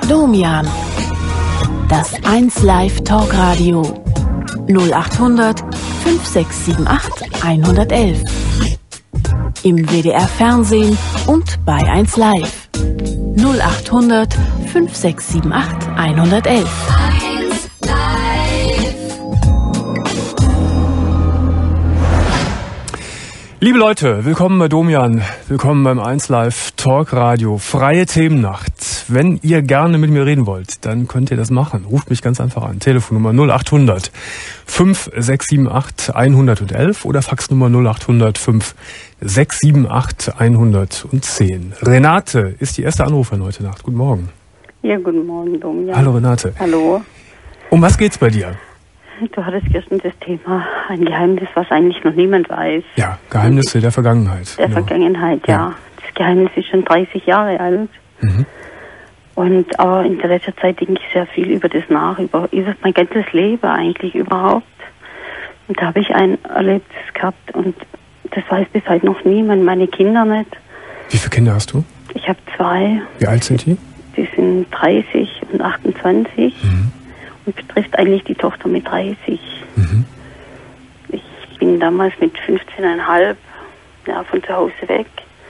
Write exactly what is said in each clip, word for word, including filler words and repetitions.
Domian. Das eins Live Talkradio. null achthundert fünf sechs sieben acht hundertelf. Im W D R Fernsehen und bei eins Live. null achthundert fünf sechs sieben acht hundertelf. Liebe Leute, willkommen bei Domian, willkommen beim eins Live Talk Radio, freie Themennacht. Wenn ihr gerne mit mir reden wollt, dann könnt ihr das machen. Ruft mich ganz einfach an. Telefonnummer null achthundert fünf sechs sieben acht hundertelf oder Faxnummer null achthundert fünf sechs sieben acht hundertzehn. Renate ist die erste Anruferin heute Nacht. Guten Morgen. Ja, guten Morgen, Domian. Hallo Renate. Hallo. Um was geht's bei dir? Du hattest gestern das Thema, ein Geheimnis, was eigentlich noch niemand weiß. Ja, Geheimnisse der Vergangenheit. Der genau. Vergangenheit, ja. ja. Das Geheimnis ist schon dreißig Jahre alt. Mhm. Und aber in der letzten Zeit denke ich sehr viel über das nach, über, über mein ganzes Leben eigentlich überhaupt. Und da habe ich ein Erlebnis gehabt und das weiß bis heute noch niemand, meine Kinder nicht. Wie viele Kinder hast du? Ich habe zwei. Wie alt sind die? Die sind dreißig und achtundzwanzig. Mhm. Und betrifft eigentlich die Tochter mit dreißig. Mhm. Ich bin damals mit fünfzehn Komma fünf ja, von zu Hause weg.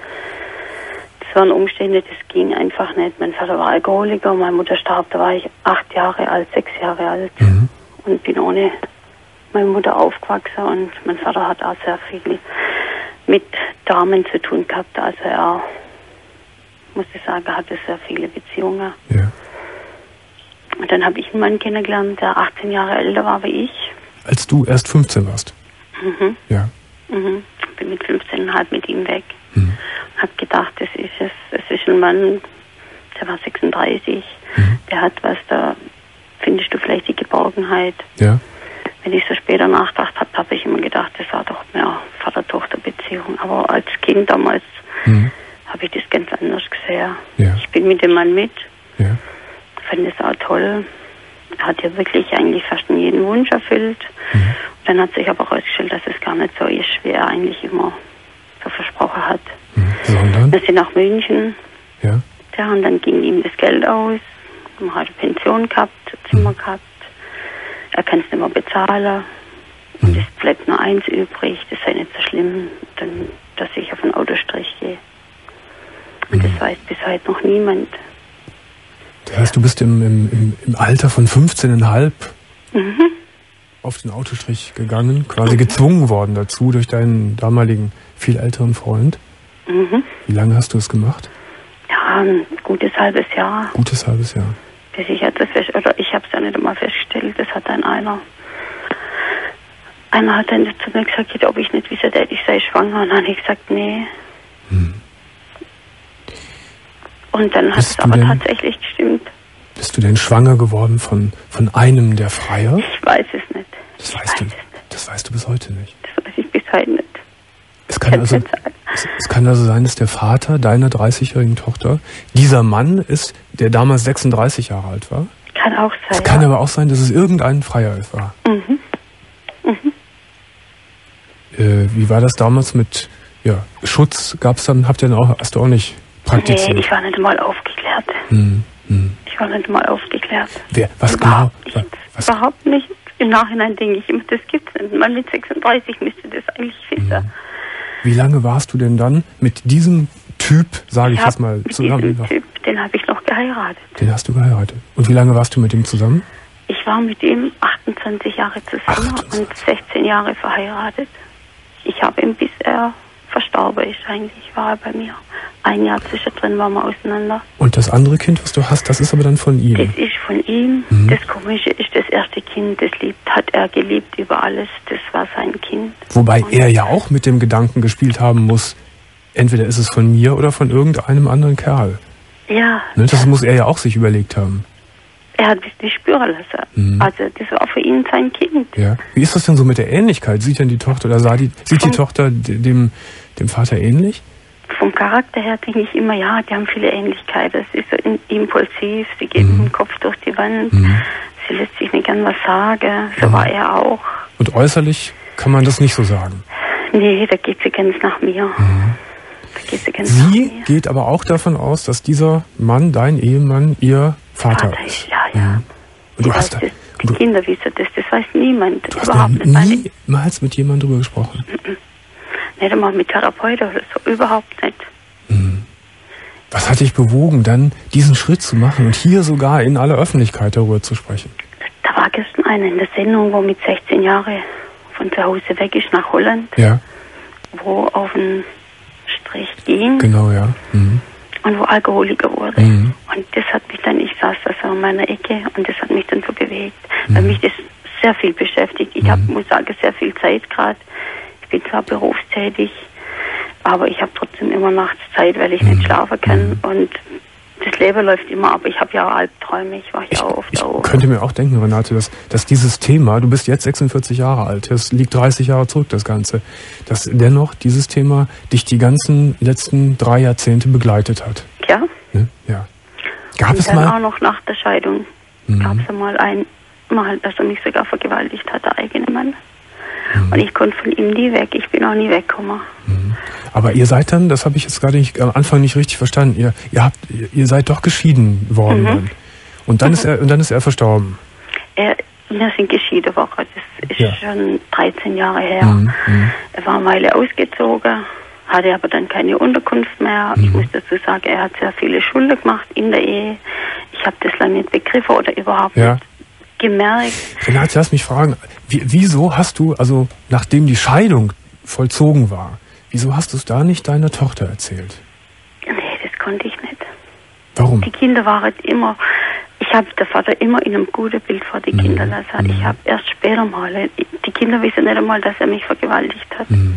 Das waren Umstände, das ging einfach nicht. Mein Vater war Alkoholiker, meine Mutter starb, da war ich acht Jahre alt, sechs Jahre alt. Mhm. Und bin ohne meine Mutter aufgewachsen und mein Vater hat auch sehr viel mit Damen zu tun gehabt. Also er, muss ich sagen, hatte sehr viele Beziehungen. Ja. Und dann habe ich einen Mann kennengelernt, der achtzehn Jahre älter war wie ich. Als du erst fünfzehn warst? Mhm. Ja. Mhm. Bin mit fünfzehn Komma fünf mit ihm weg. Mhm. Und habe gedacht, das ist es. Es ist ein Mann, der war sechsunddreißig. Mhm. Der hat was, da findest du vielleicht die Geborgenheit. Ja. Wenn ich so später nachgedacht habe, habe ich immer gedacht, das war doch mehr Vater-Tochter-Beziehung. Aber als Kind damals Mhm. habe ich das ganz anders gesehen. Ja. Ich bin mit dem Mann mit. Ja. Fand es auch toll. Er hat ja wirklich eigentlich fast jeden Wunsch erfüllt. Mhm. Und dann hat sich aber herausgestellt, dass es gar nicht so ist, wie er eigentlich immer so versprochen hat. Mhm. Sondern? Wir sind nach München. Ja. Ja, und dann ging ihm das Geld aus. Man hat eine Pension gehabt, Zimmer mhm. gehabt. Er kann es nicht mehr bezahlen. Und Mhm. es bleibt nur eins übrig. Das sei nicht so schlimm, dann, dass ich auf einen Autostrich gehe. Und Mhm. das weiß bis heute noch niemand. Das heißt, du bist im, im, im Alter von fünfzehn Komma fünf Mhm. auf den Autostrich gegangen, quasi mhm. gezwungen worden dazu durch deinen damaligen, viel älteren Freund. Mhm. Wie lange hast du es gemacht? Ja, ein gutes halbes Jahr. Gutes halbes Jahr. Bis ich hatte fest, oder ich habe es ja nicht einmal festgestellt, das hat dann einer. Einer hat dann zu mir gesagt, ob ich nicht wisse, ich sei schwanger. Und dann habe ich gesagt, nee. Hm. Und dann hat es aber denn, tatsächlich gestimmt. Bist du denn schwanger geworden von, von einem der Freier? Ich weiß es nicht. Das weißt du, das weißt du bis heute nicht. Das weiß ich bis heute nicht. Es kann, also, es, es kann also sein, dass der Vater deiner dreißigjährigen Tochter dieser Mann ist, der damals sechsunddreißig Jahre alt war. Kann auch sein. Es kann ja. aber auch sein, dass es irgendein Freier war. Mhm. Mhm. Äh, wie war das damals mit ja, Schutz? Gab's dann, habt ihr dann auch, hast du auch nicht praktiziert? Nee, ich war nicht mal aufgeklärt. Hm, hm. Ich war nicht mal aufgeklärt. Wer, was überhaupt genau? Nicht, was? Überhaupt nicht. Im Nachhinein denke ich immer, das gibt's nicht. Ein Mann mit sechsunddreißig müsste das eigentlich wissen. Hm. Wie lange warst du denn dann mit diesem Typ, sage ich, ich jetzt mal, zusammen? Mit diesem Typ, den habe ich noch geheiratet. Den hast du geheiratet. Und wie lange warst du mit ihm zusammen? Ich war mit ihm achtundzwanzig Jahre zusammen achtundzwanzig. Und sechzehn Jahre verheiratet. Ich habe ihn, bis er verstorben ist eigentlich, war er bei mir. Ein Jahr zwischendrin waren wir auseinander. Und das andere Kind, was du hast, das ist aber dann von ihm? Das ist von ihm. Mhm. Das Komische ist, das erste Kind, das liebt, hat er geliebt über alles. Das war sein Kind. Wobei und er ja auch mit dem Gedanken gespielt haben muss, entweder ist es von mir oder von irgendeinem anderen Kerl. Ja. Ne, das muss er ja auch sich überlegt haben. Er hat es nicht spüren lassen. Mhm. Also das war für ihn sein Kind. Ja. Wie ist das denn so mit der Ähnlichkeit? Sieht denn die Tochter oder sah die, sieht die Tochter dem, dem Vater ähnlich? Vom Charakter her denke ich immer, ja, die haben viele Ähnlichkeiten. Sie ist so impulsiv, sie geht mhm. mit dem Kopf durch die Wand, mhm. sie lässt sich nicht gern was sagen, so mhm. war er auch. Und äußerlich kann man das nicht so sagen? Nee, da geht sie ganz nach mir. Mhm. Da geht sie ganz sie nach mir. geht aber auch davon aus, dass dieser Mann, dein Ehemann, ihr Vater, Vater ist. ist. Ja, ja. Mhm. Und du Ich hast weiß da, das, die du, Kinder wissen das, das weiß niemand. du hast Überhaupt da nicht. Meine, niemals mit jemandem drüber gesprochen. nicht einmal mit Therapeuten oder so, überhaupt nicht. Mhm. Was hat dich bewogen, dann diesen Schritt zu machen und hier sogar in aller Öffentlichkeit darüber zu sprechen? Da war gestern einer in der Sendung, wo mit sechzehn Jahren von zu Hause weg ist nach Holland, Ja, wo auf den Strich ging genau, ja. Mhm. und wo Alkoholiker wurde. Mhm. Und das hat mich dann, ich saß da so in meiner Ecke und das hat mich dann so bewegt, Mhm. weil mich das sehr viel beschäftigt. Ich Mhm. hab, muss sagen, sehr viel Zeit gerade. Ich bin zwar berufstätig, aber ich habe trotzdem immer nachts Zeit, weil ich Mhm. nicht schlafen kann. Mhm. Und das Leben läuft immer, aber ich habe ja auch Albträume. Ich war ja Ich, auch oft ich da oben. könnte mir auch denken, Renate, dass, dass dieses Thema, du bist jetzt sechsundvierzig Jahre alt, das liegt dreißig Jahre zurück, das Ganze, dass dennoch dieses Thema dich die ganzen letzten drei Jahrzehnte begleitet hat. Ja. Ne? Ja. Gab Und es dann mal... auch noch nach der Scheidung Mhm. gab es einmal ein Mal, dass er mich sogar vergewaltigt hat, der eigene Mann. Mhm. Und ich konnte von ihm nie weg. Ich bin auch nie weggekommen. Mhm. Aber ihr seid dann, das habe ich jetzt gerade nicht, am Anfang nicht richtig verstanden, ihr, ihr, habt, ihr seid doch geschieden worden Mhm. dann. Und dann, Mhm. ist er, und dann ist er verstorben. Er, wir sind geschieden worden. Das ist Ja. schon dreizehn Jahre her. Mhm. Mhm. Er war eine Weile ausgezogen, hatte aber dann keine Unterkunft mehr. Mhm. Ich muss dazu sagen, er hat sehr viele Schulden gemacht in der Ehe. Ich habe das lange nicht begriffen oder überhaupt Ja. nicht gemerkt. Renate, lass mich fragen, wie, wieso hast du, also nachdem die Scheidung vollzogen war, wieso hast du es da nicht deiner Tochter erzählt? Nee, das konnte ich nicht. Warum? Die Kinder waren immer, ich habe der Vater immer in einem guten Bild vor die Mhm. Kinder lassen. Mhm. Ich habe erst später mal, die Kinder wissen nicht einmal, dass er mich vergewaltigt hat. Mhm.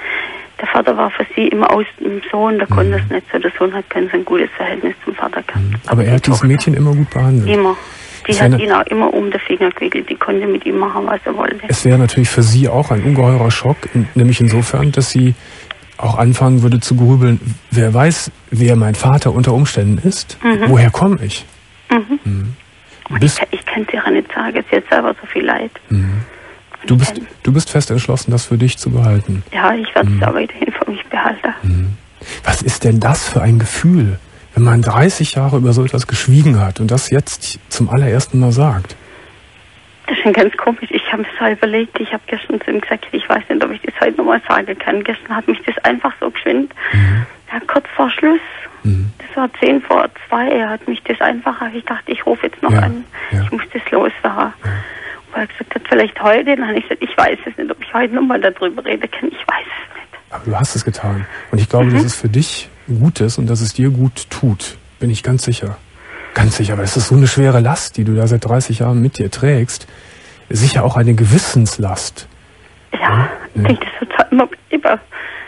Der Vater war für sie immer aus dem Sohn, der Mhm. konnte es nicht so. Der Sohn hat kein so ein gutes Verhältnis zum Vater gehabt. Mhm. Aber er hat die dieses Tochter Mädchen immer gut behandelt. immer. Die Es hat wäre- ihn auch immer um den Finger gewickelt. Die konnte mit ihm machen, was er wollte. Es wäre natürlich für sie auch ein ungeheurer Schock, in, nämlich insofern, dass sie auch anfangen würde zu grübeln, wer weiß, wer mein Vater unter Umständen ist, Mhm. woher komme ich? Mhm. Mhm. Und Bist, ich, ich kann es ihr auch nicht sagen. Sie hat selber so viel Leid. mhm. du, bist, du bist fest entschlossen, das für dich zu behalten. Ja, ich werde Mhm. es auch weiterhin für mich behalten. Mhm. Was ist denn das für ein Gefühl, wenn man dreißig Jahre über so etwas geschwiegen hat und das jetzt zum allerersten Mal sagt? Das ist schon ganz komisch. Ich habe es halt überlegt. Ich habe gestern zu ihm gesagt, ich weiß nicht, ob ich das heute nochmal sagen kann. Gestern hat mich das einfach so geschwind. Mhm. Ja, kurz vor Schluss. Mhm. Das war zehn vor zwei. Er hat mich das einfach, ich dachte, ich rufe jetzt noch Ja, an. ja. Ich muss das loswerden. Ja. Weil er gesagt hat, vielleicht heute. Dann habe ich gesagt, ich weiß es nicht, ob ich heute nochmal darüber reden kann. Ich weiß es nicht. Aber du hast es getan. Und ich glaube, Mhm. dass es für dich gut ist und dass es dir gut tut. Bin ich ganz sicher. Ganz sicher. Aber es ist so eine schwere Last, die du da seit dreißig Jahren mit dir trägst. Sicher auch eine Gewissenslast. Ja, Ja, ich ja. denke, das wird halt immer bleiben.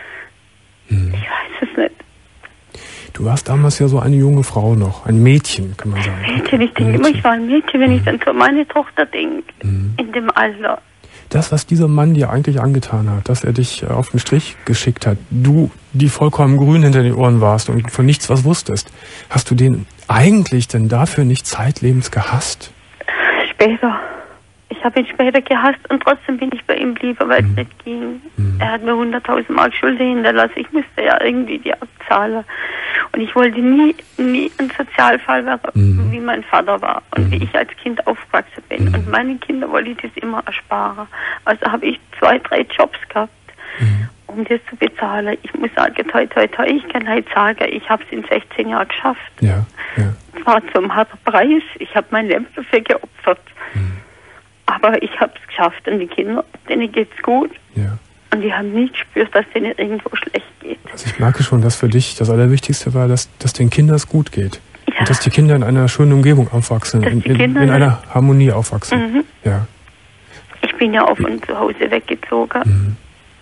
Mhm. Ich weiß es nicht. Du warst damals ja so eine junge Frau noch. Ein Mädchen, kann man sagen. Mädchen, ich denke immer, ich war ein Mädchen, wenn ich dann für meine Tochter denke. Mhm. In dem Alter. Das, was dieser Mann dir eigentlich angetan hat, dass er dich äh, auf den Strich geschickt hat, du, die vollkommen grün hinter den Ohren warst und von nichts was wusstest, hast du den eigentlich denn dafür nicht zeitlebens gehasst? Später. Ich habe ihn später gehasst und trotzdem bin ich bei ihm geblieben, weil es Mhm. nicht ging. Mhm. Er hat mir hunderttausend Mark Schulden hinterlassen. Ich musste ja irgendwie die abzahlen. Und ich wollte nie, nie ein Sozialfall werden, Mhm. wie mein Vater war und Mhm. wie ich als Kind aufgewachsen bin. Mhm. Und meine Kinder wollte ich das immer ersparen. Also habe ich zwei, drei Jobs gehabt, Mhm. um das zu bezahlen. Ich muss sagen, toi, toi, toi, ich kann halt sagen, ich habe es in sechzehn Jahren geschafft. Ja, ja. Es war zum harten Preis. Ich habe mein Leben dafür geopfert. Mhm. Aber ich habe es geschafft und die Kinder, denen geht's gut. Ja. Und die haben nie gespürt, dass denen irgendwo schlecht geht. Also ich merke schon, dass für dich das Allerwichtigste war, dass, dass den Kindern es gut geht. Ja. Und dass die Kinder in einer schönen Umgebung aufwachsen, Dass in, die in, Kinder in einer Harmonie aufwachsen. Mhm. Ja. Ich bin ja auch von zu Hause weggezogen. Mhm.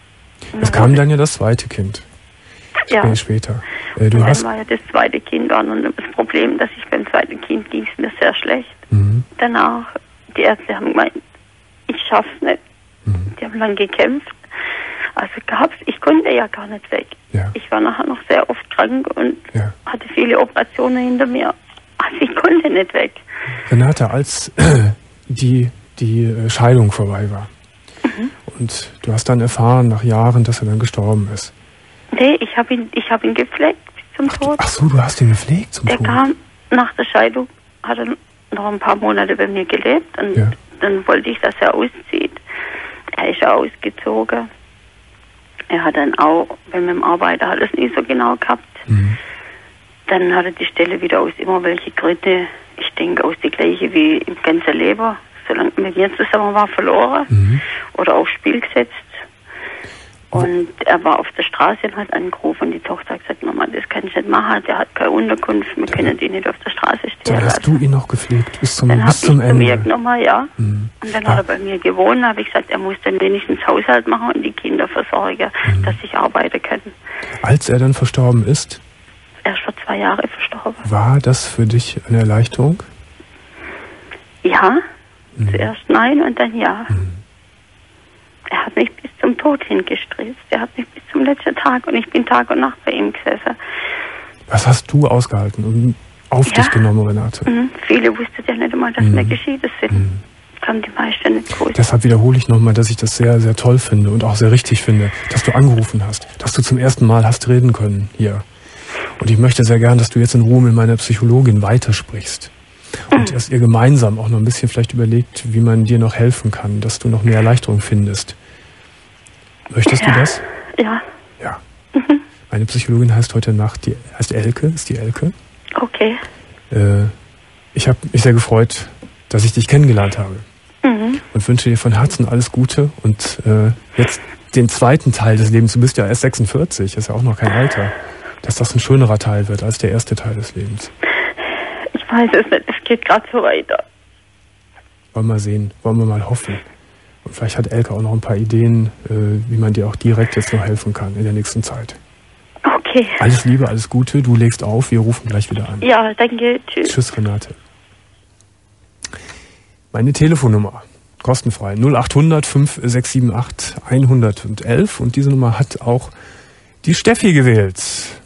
Es kam dann ja das zweite Kind. Ja. Sp- Später. Äh, Und du dann hast. war ja das zweite Kind an und das Problem, dass ich beim zweiten Kind ging es mir sehr schlecht. Mhm. Danach, die Ärzte haben gemeint, ich schaff's nicht. Mhm. Die haben lange gekämpft. Also gab's, ich konnte ja gar nicht weg. Ja. Ich war nachher noch sehr oft krank und Ja. hatte viele Operationen hinter mir. Also ich konnte nicht weg. Renate, als äh, die, die äh, Scheidung vorbei war Mhm. und du hast dann erfahren nach Jahren, dass er dann gestorben ist. Nee, ich habe ihn, ich hab ihn gepflegt bis zum Ach, du, Tod. ach so, du hast ihn gepflegt zum Der Tod. kam nach der Scheidung hat er noch ein paar Monate bei mir gelebt und ja. dann wollte ich, dass er auszieht. Er ist ja ausgezogen. Er hat dann auch, wenn mit dem Arbeiter hat es nie so genau gehabt. Mhm. Dann hat er die Stelle wieder aus immer welche Gründe, ich denke aus die gleiche wie im ganzen Leben, solange mit mir zusammen war, verloren mhm. oder aufs Spiel gesetzt. Und er war auf der Straße und hat angerufen und die Tochter hat gesagt, Mama, das kann ich nicht machen, der hat keine Unterkunft, wir können ihn nicht auf der Straße stehen dann lassen. Hast du ihn noch gepflegt bis zum, dann bis zum Ende? Dann habe ich ihn zu mir genommen, ja. Mhm. Und dann ja. hat er bei mir gewohnt, habe ich gesagt, er muss dann wenigstens Haushalt machen und die Kinder versorgen, mhm. dass ich arbeiten kann. Als er dann verstorben ist? Er ist vor zwei Jahren verstorben. War das für dich eine Erleichterung? Ja, mhm. zuerst nein und dann ja. Mhm. Er hat mich bis zum Tod hingestresst. Er hat mich bis zum letzten Tag und ich bin Tag und Nacht bei ihm gesessen. Was hast du ausgehalten und auf ja. dich genommen, Renate? Mhm. Viele wussten ja nicht einmal, dass mhm. wir geschieden sind. Mhm. Das haben die meisten nicht gewusst. Deshalb wiederhole ich nochmal, dass ich das sehr, sehr toll finde und auch sehr richtig finde, dass du angerufen hast, dass du zum ersten Mal hast reden können hier. Und ich möchte sehr gern, dass du jetzt in Ruhe mit meiner Psychologin weitersprichst. Und dass ihr gemeinsam auch noch ein bisschen vielleicht überlegt, wie man dir noch helfen kann, dass du noch mehr Erleichterung findest. Möchtest ja. du das? Ja. Ja. Mhm. Meine Psychologin heißt heute Nacht, die heißt Elke, ist die Elke. Okay. Äh, ich habe mich sehr gefreut, dass ich dich kennengelernt habe. Mhm. Und wünsche dir von Herzen alles Gute. Und äh, jetzt den zweiten Teil des Lebens, du bist ja erst sechsundvierzig, ist ja auch noch kein Alter, dass das ein schönerer Teil wird als der erste Teil des Lebens. Ich weiß es nicht, es geht gerade so weiter. Wollen wir mal sehen, wollen wir mal hoffen. Und vielleicht hat Elke auch noch ein paar Ideen, äh, wie man dir auch direkt jetzt noch helfen kann in der nächsten Zeit. Okay. Alles Liebe, alles Gute, du legst auf, wir rufen gleich wieder an. Ja, danke, tschüss. Tschüss, Renate. Meine Telefonnummer, kostenfrei, null acht hundert, fünf sechs sieben acht, hundertelf und diese Nummer hat auch die Steffi gewählt.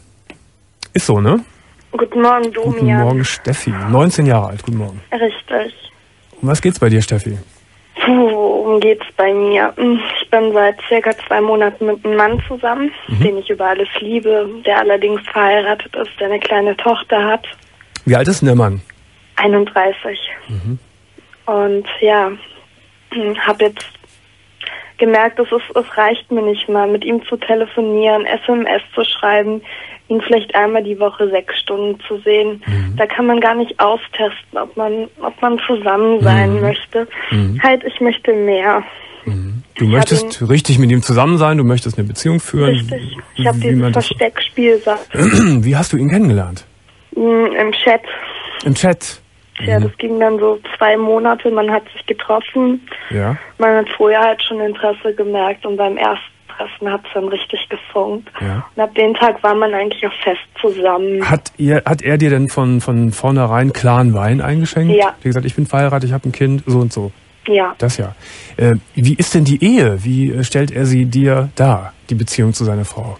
Ist so, ne? Guten Morgen, Domian. Guten Morgen, Steffi. neunzehn Jahre alt, guten Morgen. Richtig. Um was geht's bei dir, Steffi? Puh, worum geht's bei mir? Ich bin seit circa zwei Monaten mit einem Mann zusammen, mhm. den ich über alles liebe, der allerdings verheiratet ist, der eine kleine Tochter hat. Wie alt ist denn der Mann? einunddreißig. Mhm. Und ja, habe jetzt gemerkt, dass es, es reicht mir nicht mal, mit ihm zu telefonieren, S M S zu schreiben, ihn vielleicht einmal die Woche sechs Stunden zu sehen. Mhm. Da kann man gar nicht austesten, ob man, ob man zusammen sein mhm. möchte. Mhm. Halt, ich möchte mehr. Mhm. Du ich möchtest richtig mit ihm zusammen sein, du möchtest eine Beziehung führen. Richtig. Ich habe dieses Versteckspiel gesagt. Wie hast du ihn kennengelernt? Im Chat. Im Chat? Ja, das ging dann so zwei Monate, man hat sich getroffen. Ja. Man hat vorher halt schon Interesse gemerkt und beim ersten Treffen hat es dann richtig gefunkt. Ja. Und ab dem Tag war man eigentlich auch fest zusammen. Hat, ihr, hat er dir denn von, von vornherein klaren Wein eingeschenkt? Ja. Wie gesagt, ich bin verheiratet, ich habe ein Kind, so und so. Ja. Das ja. Äh, wie ist denn die Ehe? Wie äh, stellt er sie dir dar, die Beziehung zu seiner Frau?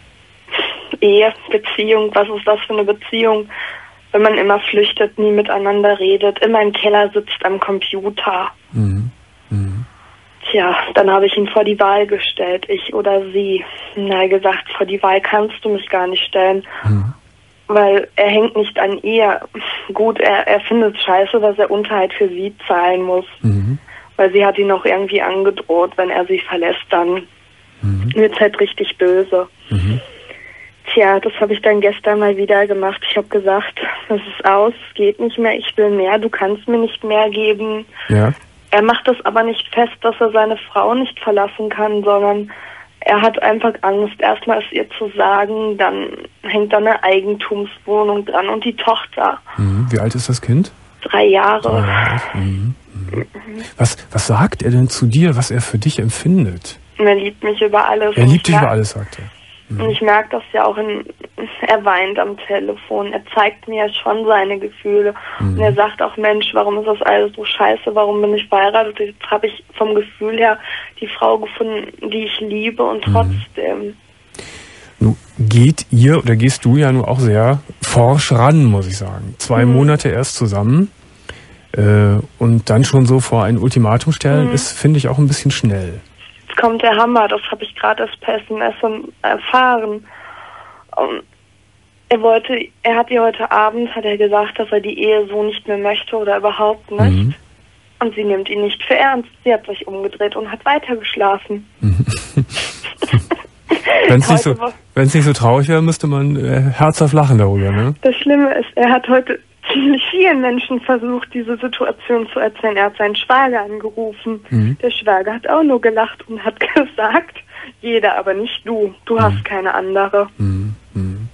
Ehe, Beziehung, was ist das für eine Beziehung? Wenn man immer flüchtet, nie miteinander redet, immer im Keller sitzt am Computer. Mhm. Mhm. Tja, dann habe ich ihn vor die Wahl gestellt, ich oder sie. Na, gesagt, vor die Wahl kannst du mich gar nicht stellen, mhm. weil er hängt nicht an ihr. Gut, er, er findet es scheiße, dass er Unterhalt für sie zahlen muss, mhm. weil sie hat ihn auch irgendwie angedroht, wenn er sie verlässt, dann mhm. wird es halt richtig böse. Mhm. Tja, das habe ich dann gestern mal wieder gemacht. Ich habe gesagt, das ist aus, es geht nicht mehr, ich will mehr, du kannst mir nicht mehr geben. Ja. Er macht das aber nicht fest, dass er seine Frau nicht verlassen kann, sondern er hat einfach Angst, erstmal es ihr zu sagen, dann hängt da eine Eigentumswohnung dran und die Tochter. Mhm. Wie alt ist das Kind? Drei Jahre. Drei Jahre. Mhm. Mhm. Was, was sagt er denn zu dir, was er für dich empfindet? Er liebt mich über alles. Er liebt dich über alles, sagt er. Und ich merke das ja auch, in, er weint am Telefon, er zeigt mir schon seine Gefühle. Mhm. Und er sagt auch, Mensch, warum ist das alles so scheiße, warum bin ich verheiratet? Jetzt habe ich vom Gefühl her die Frau gefunden, die ich liebe und trotzdem. Mhm. Nun geht ihr oder gehst du ja nun auch sehr forsch ran, muss ich sagen. Zwei mhm. Monate erst zusammen äh, und dann schon so vor ein Ultimatum stellen, mhm. ist, finde ich, auch ein bisschen schnell. Jetzt kommt der Hammer, das habe ich gerade erst per S M S erfahren. Und er wollte, er hat ihr heute Abend, hat er gesagt, dass er die Ehe so nicht mehr möchte oder überhaupt nicht. Mhm. Und sie nimmt ihn nicht für ernst. Sie hat sich umgedreht und hat weitergeschlafen. Mhm. Wenn es nicht, so, nicht so traurig wäre, müsste man äh, herzhaft lachen darüber, ne? Das Schlimme ist, er hat heute ziemlich vielen Menschen versucht, diese Situation zu erzählen. Er hat seinen Schwager angerufen. Mhm. Der Schwager hat auch nur gelacht und hat gesagt, jeder, aber nicht du. Du mhm. hast keine andere. Mhm. Mhm.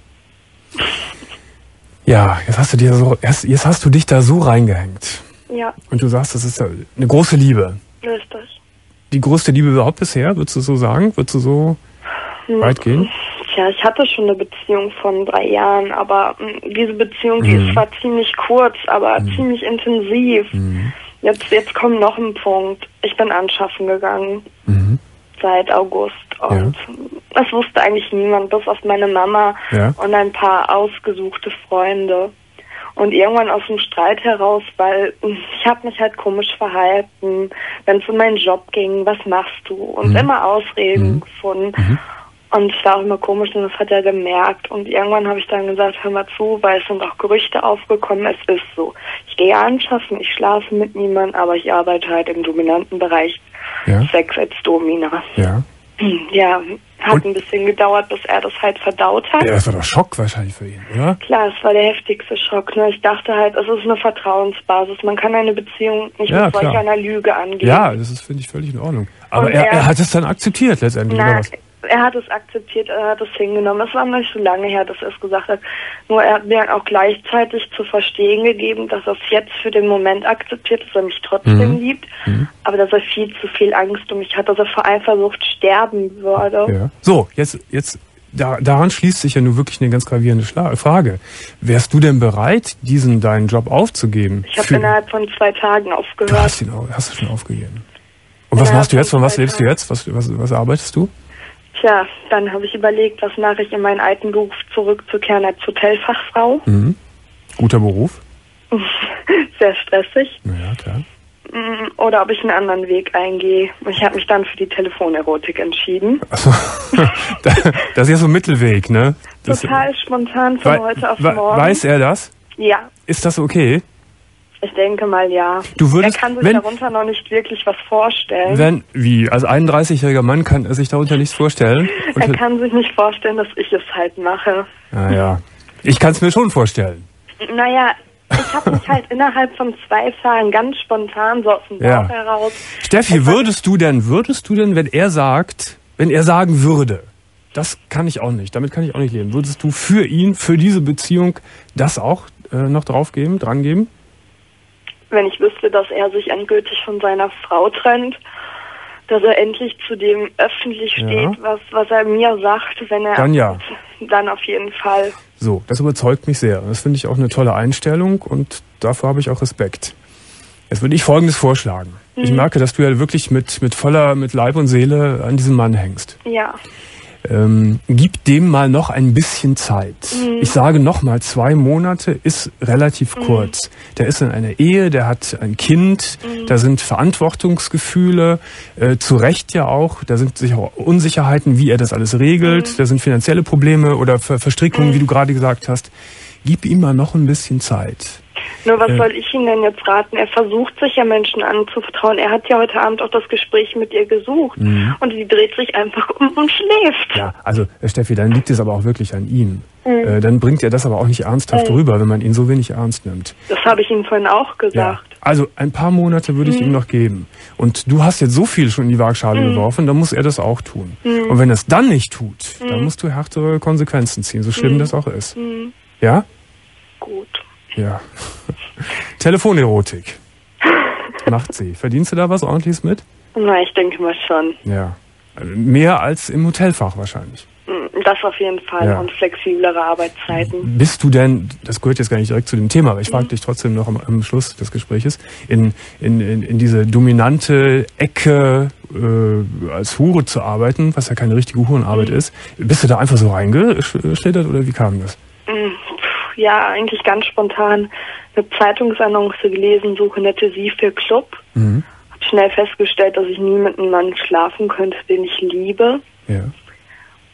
Ja, jetzt hast du dir so, erst, jetzt hast du dich da so reingehängt. Ja. Und du sagst, das ist ja eine große Liebe. Richtig. Die größte Liebe überhaupt bisher, würdest du so sagen? Würdest du so hm. weit gehen? Tja, ich hatte schon eine Beziehung von drei Jahren, aber mh, diese Beziehung, die mhm. ist zwar ziemlich kurz, aber mhm. ziemlich intensiv. Mhm. Jetzt, jetzt kommt noch ein Punkt. Ich bin anschaffen gegangen. Mhm. Seit August. Und ja. das wusste eigentlich niemand, bis auf meine Mama ja. und ein paar ausgesuchte Freunde. Und irgendwann aus dem Streit heraus, weil ich habe mich halt komisch verhalten, wenn es um meinen Job ging, was machst du? Und mhm. immer Ausreden mhm. gefunden. Mhm. Und es war auch immer komisch und das hat er gemerkt. Und irgendwann habe ich dann gesagt, hör mal zu, weil es sind auch Gerüchte aufgekommen, es ist so. Ich gehe anschaffen, ich schlafe mit niemandem, aber ich arbeite halt im dominanten Bereich, ja. Sex als Domina. Ja. Ja, hat und? ein bisschen gedauert, bis er das halt verdaut hat. Ja, das war doch Schock wahrscheinlich für ihn, oder? Klar, es war der heftigste Schock. Ne? Ich dachte halt, es ist eine Vertrauensbasis. Man kann eine Beziehung nicht ja, mit solch einer Lüge angehen. Ja, das ist, finde ich, völlig in Ordnung. Aber er, er, er hat es dann akzeptiert letztendlich, na, oder was? Er hat es akzeptiert, er hat es hingenommen. Es war noch nicht so lange her, dass er es gesagt hat. Nur er hat mir auch gleichzeitig zu verstehen gegeben, dass er es jetzt für den Moment akzeptiert, dass er mich trotzdem mhm. liebt, mhm. aber dass er viel zu viel Angst um mich hat, dass er vor Eifersucht sterben würde. Ja. So, jetzt, jetzt da, daran schließt sich ja nur wirklich eine ganz gravierende Schla- Frage. Wärst du denn bereit, diesen deinen Job aufzugeben? Ich habe innerhalb von zwei Tagen aufgehört. Du hast ihn auch, hast du schon aufgegeben. Und innerhalb was machst du jetzt? Von was lebst du jetzt? Was, was, was arbeitest du? Tja, dann habe ich überlegt, was mache ich, in meinen alten Beruf zurückzukehren als Hotelfachfrau. Mhm. Guter Beruf. Sehr stressig. Ja, klar. Oder ob ich einen anderen Weg eingehe. Ich habe mich dann für die Telefonerotik entschieden. Also, das ist ja so ein Mittelweg, ne? Das Total spontan von we- heute auf we- morgen. Weiß er das? Ja. Ist das okay? Ich denke mal, ja. Du würdest, er kann sich wenn, darunter noch nicht wirklich was vorstellen. Wenn, wie? Als einunddreißiger Mann kann er sich darunter nichts vorstellen? Er kann sich nicht vorstellen, dass ich es halt mache. Naja, ich kann es mir schon vorstellen. Naja, ich habe mich halt innerhalb von zwei Tagen ganz spontan so aus dem Bauch ja. heraus... Steffi, würdest du denn, würdest du denn, wenn er sagt, wenn er sagen würde, das kann ich auch nicht, damit kann ich auch nicht leben, würdest du für ihn, für diese Beziehung das auch äh, noch draufgeben, drangeben? Wenn ich wüsste, dass er sich endgültig von seiner Frau trennt, dass er endlich zu dem öffentlich steht, ja. was, was er mir sagt, wenn er... Dann ja. Dann auf jeden Fall. So, das überzeugt mich sehr. Das finde ich auch eine tolle Einstellung und dafür habe ich auch Respekt. Jetzt würde ich Folgendes vorschlagen. Mhm. Ich merke, dass du ja wirklich mit, mit voller, mit Leib und Seele an diesem Mann hängst. Ja. Ähm, gib dem mal noch ein bisschen Zeit. Mhm. Ich sage noch mal, zwei Monate ist relativ mhm. kurz. Der ist in einer Ehe, der hat ein Kind, mhm. da sind Verantwortungsgefühle, äh, zu Recht ja auch, da sind sicher auch Unsicherheiten, wie er das alles regelt, mhm. da sind finanzielle Probleme oder Ver- Verstrickungen, mhm. wie du gerade gesagt hast. Gib ihm mal noch ein bisschen Zeit. Nur was äh, soll ich Ihnen denn jetzt raten? Er versucht sich ja Menschen anzuvertrauen. Er hat ja heute Abend auch das Gespräch mit ihr gesucht. Mhm. Und sie dreht sich einfach um und schläft. Ja, also Steffi, dann liegt es aber auch wirklich an ihm. Mhm. Äh, dann bringt er das aber auch nicht ernsthaft mhm. rüber, wenn man ihn so wenig ernst nimmt. Das habe ich ihm vorhin auch gesagt. Ja, also ein paar Monate würde ich mhm. ihm noch geben. Und du hast jetzt so viel schon in die Waagschale mhm. geworfen, dann muss er das auch tun. Mhm. Und wenn er es dann nicht tut, mhm. dann musst du härtere Konsequenzen ziehen, so schlimm mhm. das auch ist. Mhm. Ja? Gut. Ja. Telefonerotik. Macht sie. Verdienst du da was Ordentliches mit? Na, ich denke mal schon. Ja. Mehr als im Hotelfach wahrscheinlich. Das auf jeden Fall. Ja. Und flexiblere Arbeitszeiten. Bist du denn, das gehört jetzt gar nicht direkt zu dem Thema, aber ich frage mhm. dich trotzdem noch am, am Schluss des Gespräches, in, in, in, in diese dominante Ecke äh, als Hure zu arbeiten, was ja keine richtige Hurenarbeit mhm. ist, bist du da einfach so reingeschlittert oder wie kam das? Mhm. Ja, eigentlich ganz spontan eine Zeitungsannonce gelesen, suche nette Sie für Club. Mhm. Hab schnell festgestellt, dass ich nie mit einem Mann schlafen könnte, den ich liebe. Ja.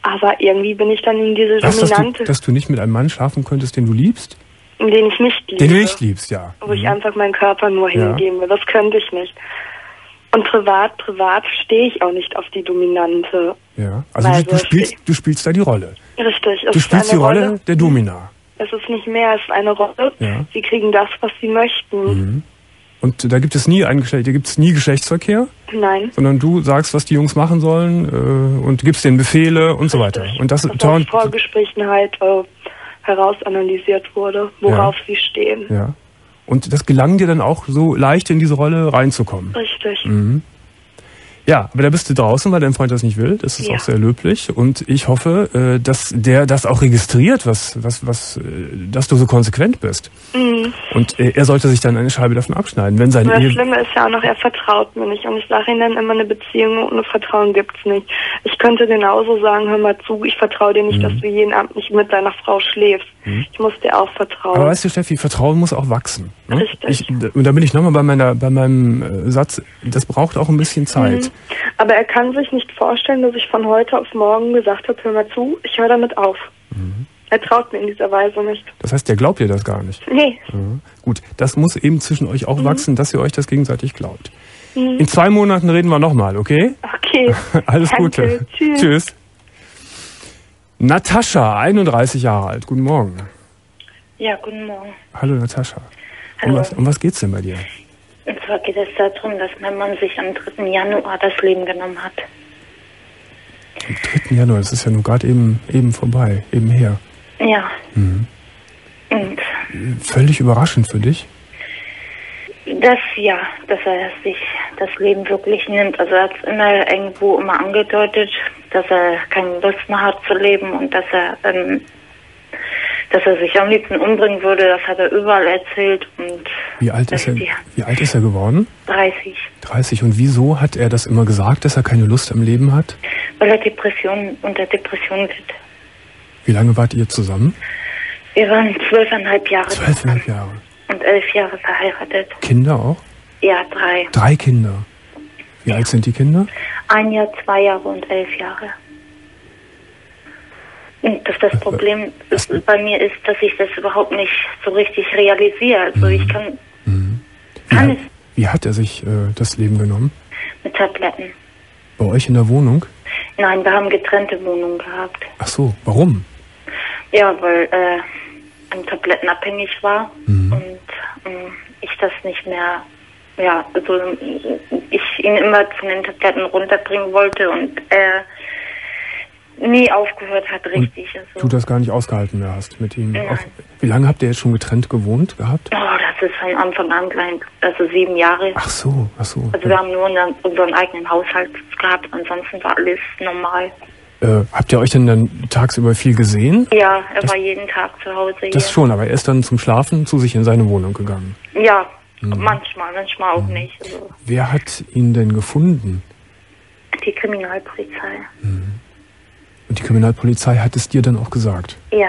Aber irgendwie bin ich dann in diese Was, Dominante. Dass du, dass du nicht mit einem Mann schlafen könntest, den du liebst? Den ich nicht liebe. Den du nicht liebst, ja. Wo mhm. ich einfach meinen Körper nur ja. hingeben will. Das könnte ich nicht. Und privat, privat stehe ich auch nicht auf die Dominante. Ja, also du, du, spielst, du spielst da die Rolle. Richtig. Du spielst die Rolle, Rolle der Domina. Es ist nicht mehr, es ist eine Rolle. Ja. Sie kriegen das, was sie möchten. Mhm. Und da gibt es nie ein Geschlecht, da gibt es nie Geschlechtsverkehr? Nein. Sondern du sagst, was die Jungs machen sollen äh, und gibst denen Befehle und so weiter. Und das, das aus Vorgesprächen halt äh, herausanalysiert wurde, worauf ja. sie stehen. Ja. Und das gelang dir dann auch so leicht in diese Rolle reinzukommen? Richtig. Mhm. Ja, aber da bist du draußen, weil dein Freund das nicht will. Das ist ja. auch sehr löblich. Und ich hoffe, dass der das auch registriert, was, was, was, dass du so konsequent bist. Mhm. Und er sollte sich dann eine Scheibe davon abschneiden. Wenn seine das Ehe Schlimme ist ja auch noch, er vertraut mir nicht. Und ich sage ihm dann immer, eine Beziehung ohne Vertrauen gibt's nicht. Ich könnte genauso sagen, hör mal zu, ich vertraue dir nicht, mhm. dass du jeden Abend nicht mit deiner Frau schläfst. Mhm. Ich muss dir auch vertrauen. Aber weißt du, Steffi, Vertrauen muss auch wachsen. Ne? Richtig. Ich, und da bin ich nochmal bei meiner, bei meinem Satz, das braucht auch ein bisschen Zeit. Mhm. Aber er kann sich nicht vorstellen, dass ich von heute auf morgen gesagt habe, hör mal zu, ich höre damit auf. Mhm. Er traut mir in dieser Weise nicht. Das heißt, der glaubt dir das gar nicht? Nee. Ja. Gut, das muss eben zwischen euch auch mhm. wachsen, dass ihr euch das gegenseitig glaubt. Mhm. In zwei Monaten reden wir nochmal, okay? Okay. Alles Danke. Gute. Tschüss. Tschüss. Natascha, einunddreißig Jahre alt. Guten Morgen. Ja, guten Morgen. Hallo Natascha. Hallo. Um was, um was geht's denn bei dir? Und zwar geht es darum, dass mein Mann sich am dritten Januar das Leben genommen hat. Am dritten Januar, das ist ja nur gerade eben, eben vorbei, eben her. Ja. Mhm. Und völlig überraschend für dich? Das, ja, dass er sich das Leben wirklich nimmt. Also er hat es immer irgendwo immer angedeutet, dass er keine Lust mehr hat zu leben und dass er, ähm, dass er sich am liebsten umbringen würde. Das hat er überall erzählt. Und wie alt ist er, wie alt ist er geworden? dreißig. dreißig. Und wieso hat er das immer gesagt, dass er keine Lust am Leben hat? Weil er Depression, unter Depression litt. Wie lange wart ihr zusammen? Wir waren zwölfeinhalb Jahre Zwölfeinhalb zusammen. Jahre. Und elf Jahre verheiratet. Kinder auch? Ja, drei. Drei Kinder. Wie alt sind die Kinder? Ein Jahr, zwei Jahre und elf Jahre. Und das, das Problem Was? bei mir ist, dass ich das überhaupt nicht so richtig realisiere. Also mhm. ich kann, mhm. Wie, kann hat, es wie hat er sich äh, das Leben genommen? mit Tabletten. Bei euch in der Wohnung? Nein, wir haben getrennte Wohnungen gehabt. Ach so, warum? Ja, weil äh, an Tabletten abhängig war mhm. und ähm, ich das nicht mehr, ja, also ich ihn immer von den Tabletten runterbringen wollte und er nie aufgehört hat, richtig. Also. Du das gar nicht ausgehalten mehr hast mit ihm? Nein. Auf, wie lange habt ihr jetzt schon getrennt gewohnt gehabt? Oh, das ist von Anfang an klein, also sieben Jahre. Ach so, ach so. Also wir haben nur unseren, unseren eigenen Haushalt gehabt, ansonsten war alles normal. Äh, habt ihr euch denn dann tagsüber viel gesehen? Ja, er das, war jeden Tag zu Hause hier. Das schon, aber er ist dann zum Schlafen zu sich in seine Wohnung gegangen? Ja, mhm. manchmal, manchmal auch mhm. nicht. Also. Wer hat ihn denn gefunden? Die Kriminalpolizei. Mhm. Und die Kriminalpolizei hat es dir dann auch gesagt? Ja.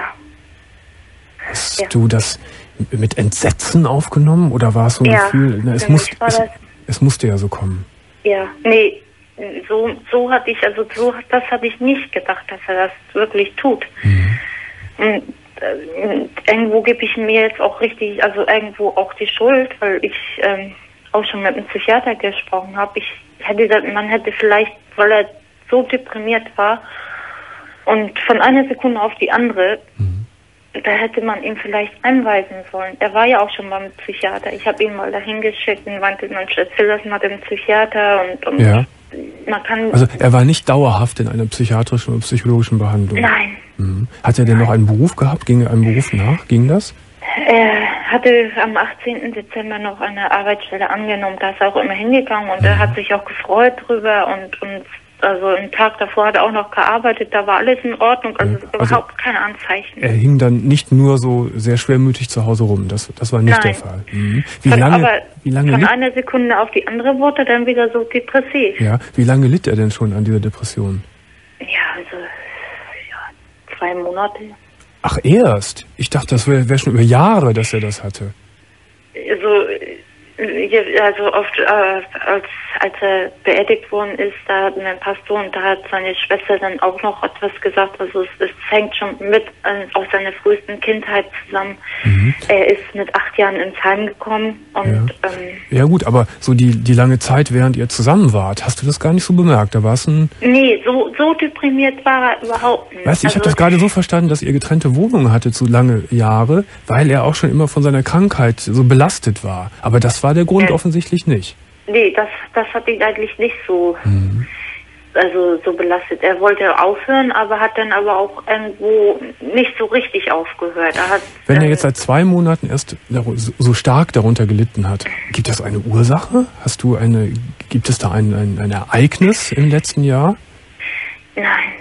Hast ja. du das mit Entsetzen aufgenommen oder war es so ein ja, Gefühl, na, es, muss, es, es musste ja so kommen? Ja, nee, so, so hatte ich, also so, das hatte ich nicht gedacht, dass er das wirklich tut. Mhm. Und äh, irgendwo gebe ich mir jetzt auch richtig, also irgendwo auch die Schuld, weil ich ähm, auch schon mit einem Psychiater gesprochen habe. Ich hätte, man hätte vielleicht, weil er so deprimiert war, und von einer Sekunde auf die andere, mhm. da hätte man ihn vielleicht einweisen sollen. Er war ja auch schon beim Psychiater. Ich habe ihn mal dahin geschickt und meinte, man erzähl das mal dem Psychiater. Und, und ja. man kann... Also er war nicht dauerhaft in einer psychiatrischen oder psychologischen Behandlung? Nein. Mhm. Hat er denn noch einen Beruf gehabt? Ging er einem Beruf nach? Ging das? Er hatte am achtzehnten Dezember noch eine Arbeitsstelle angenommen. Da ist er auch immer hingegangen und mhm. er hat sich auch gefreut drüber und... und also einen Tag davor hat er auch noch gearbeitet, da war alles in Ordnung, also, also überhaupt keine Anzeichen. Er hing dann nicht nur so sehr schwermütig zu Hause rum, das, das war nicht Nein. der Fall. Mhm. Wie von, lange, aber wie lange von litt, einer Sekunde auf die andere wurde er dann wieder so depressiv. Ja, wie lange litt er denn schon an dieser Depression? Ja, also ja, zwei Monate. Ach erst? Ich dachte, das wäre wär schon über Jahre, dass er das hatte. Also Also oft, äh, als, als er beerdigt worden ist, da hat mein Pastor und da hat seine Schwester dann auch noch etwas gesagt. Also es, es hängt schon mit äh, aus seiner frühesten Kindheit zusammen. Mhm. Er ist mit acht Jahren ins Heim gekommen und ja. Ähm, ja gut, aber so die, die lange Zeit, während ihr zusammen wart, hast du das gar nicht so bemerkt? Da war es ein... Nee, so, so deprimiert war er überhaupt nicht. Weißt du, ich also, habe das gerade so verstanden, dass ihr getrennte Wohnungen hattet so lange Jahre, weil er auch schon immer von seiner Krankheit so belastet war. Aber das war der Grund äh, offensichtlich nicht. Nee, das, das hat ihn eigentlich nicht so, mhm. also so belastet. Er wollte aufhören, aber hat dann aber auch irgendwo nicht so richtig aufgehört. Er hat, Wenn er jetzt seit zwei Monaten erst so stark darunter gelitten hat, gibt es eine Ursache? Hast du eine, gibt es da ein, ein, ein Ereignis im letzten Jahr? Nein,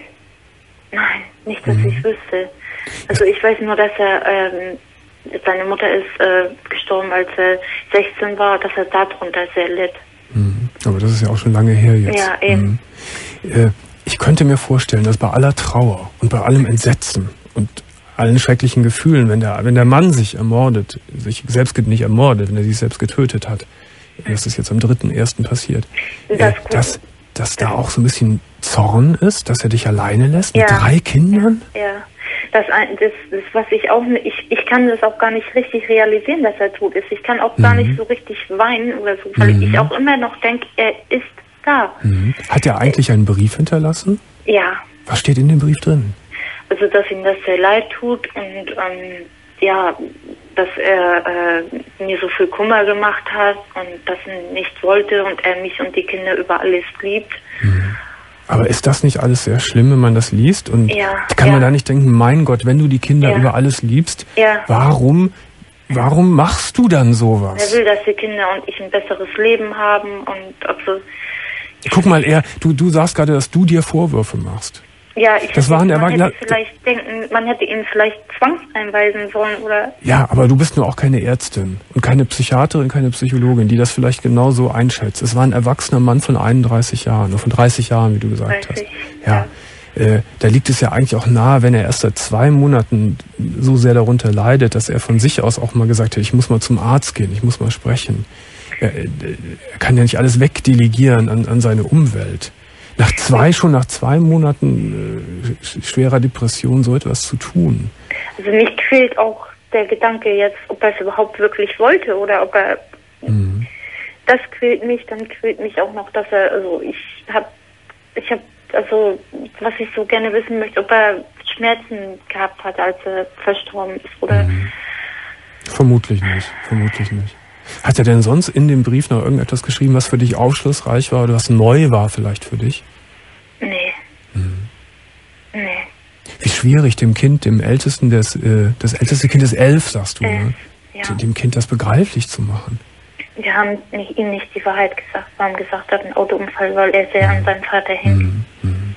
nein, nicht, dass mhm. ich wüsste. Also ich weiß nur, dass er, ähm, seine Mutter ist äh, gestorben, als er sechzehn war, dass er darunter sehr litt. Mhm. Aber das ist ja auch schon lange her jetzt. Ja, eben. Mhm. Äh, ich könnte mir vorstellen, dass bei aller Trauer und bei allem Entsetzen und allen schrecklichen Gefühlen, wenn der, wenn der Mann sich ermordet, sich selbst nicht ermordet, wenn er sich selbst getötet hat, mhm. das ist jetzt am dritten ersten passiert, das äh, dass, dass da auch so ein bisschen Zorn ist, dass er dich alleine lässt mit ja. drei Kindern? Ja. Das, das, das, was ich auch, ich, ich kann das auch gar nicht richtig realisieren, dass er tot ist. Ich kann auch mhm. gar nicht so richtig weinen oder so, weil mhm. ich auch immer noch denke, er ist da. Mhm. Hat er eigentlich einen Brief hinterlassen? Ja. Was steht in dem Brief drin? Also, dass ihm das sehr leid tut und ähm, ja, dass er äh, mir so viel Kummer gemacht hat und dass er nicht wollte und er mich und die Kinder über alles liebt. Mhm. Aber ist das nicht alles sehr schlimm, wenn man das liest? Und ja, kann ja. man da nicht denken, mein Gott, wenn du die Kinder ja. über alles liebst, ja. warum, warum machst du dann sowas? Er will, dass die Kinder und ich ein besseres Leben haben und also... Guck mal, er, du, du sagst gerade, dass du dir Vorwürfe machst. Ja, ich das hätte, waren man Erwachsene, hätte vielleicht denken, man hätte ihn vielleicht zwangseinweisen sollen, oder? Ja, aber du bist nur auch keine Ärztin und keine Psychiaterin, keine Psychologin, die das vielleicht genau so einschätzt. Es war ein erwachsener Mann von einunddreißig Jahren, oder von dreißig Jahren, wie du gesagt hast. Ja, ja. Äh, da liegt es ja eigentlich auch nahe, wenn er erst seit zwei Monaten so sehr darunter leidet, dass er von sich aus auch mal gesagt hat, ich muss mal zum Arzt gehen, ich muss mal sprechen. Er, er kann ja nicht alles wegdelegieren an, an seine Umwelt. Nach zwei, schon nach zwei Monaten äh, schwerer Depression so etwas zu tun. Also mich quält auch der Gedanke jetzt, ob er es überhaupt wirklich wollte oder ob er... Mhm. Das quält mich, dann quält mich auch noch, dass er, also ich habe, ich habe, also was ich so gerne wissen möchte, ob er Schmerzen gehabt hat, als er verstorben ist, oder... Mhm. Vermutlich nicht, vermutlich nicht. Hat er denn sonst in dem Brief noch irgendetwas geschrieben, was für dich aufschlussreich war oder was neu war vielleicht für dich? Nee. Hm. Nee. Wie schwierig dem Kind, dem Ältesten, des, äh, das älteste Kind ist elf, sagst du, äh, ne? Ja. Dem Kind das begreiflich zu machen. Wir haben nicht, ihm nicht die Wahrheit gesagt. Wir haben gesagt, er hat einen Autounfall, weil er sehr hm. an seinen Vater hängt. Hm. Hm.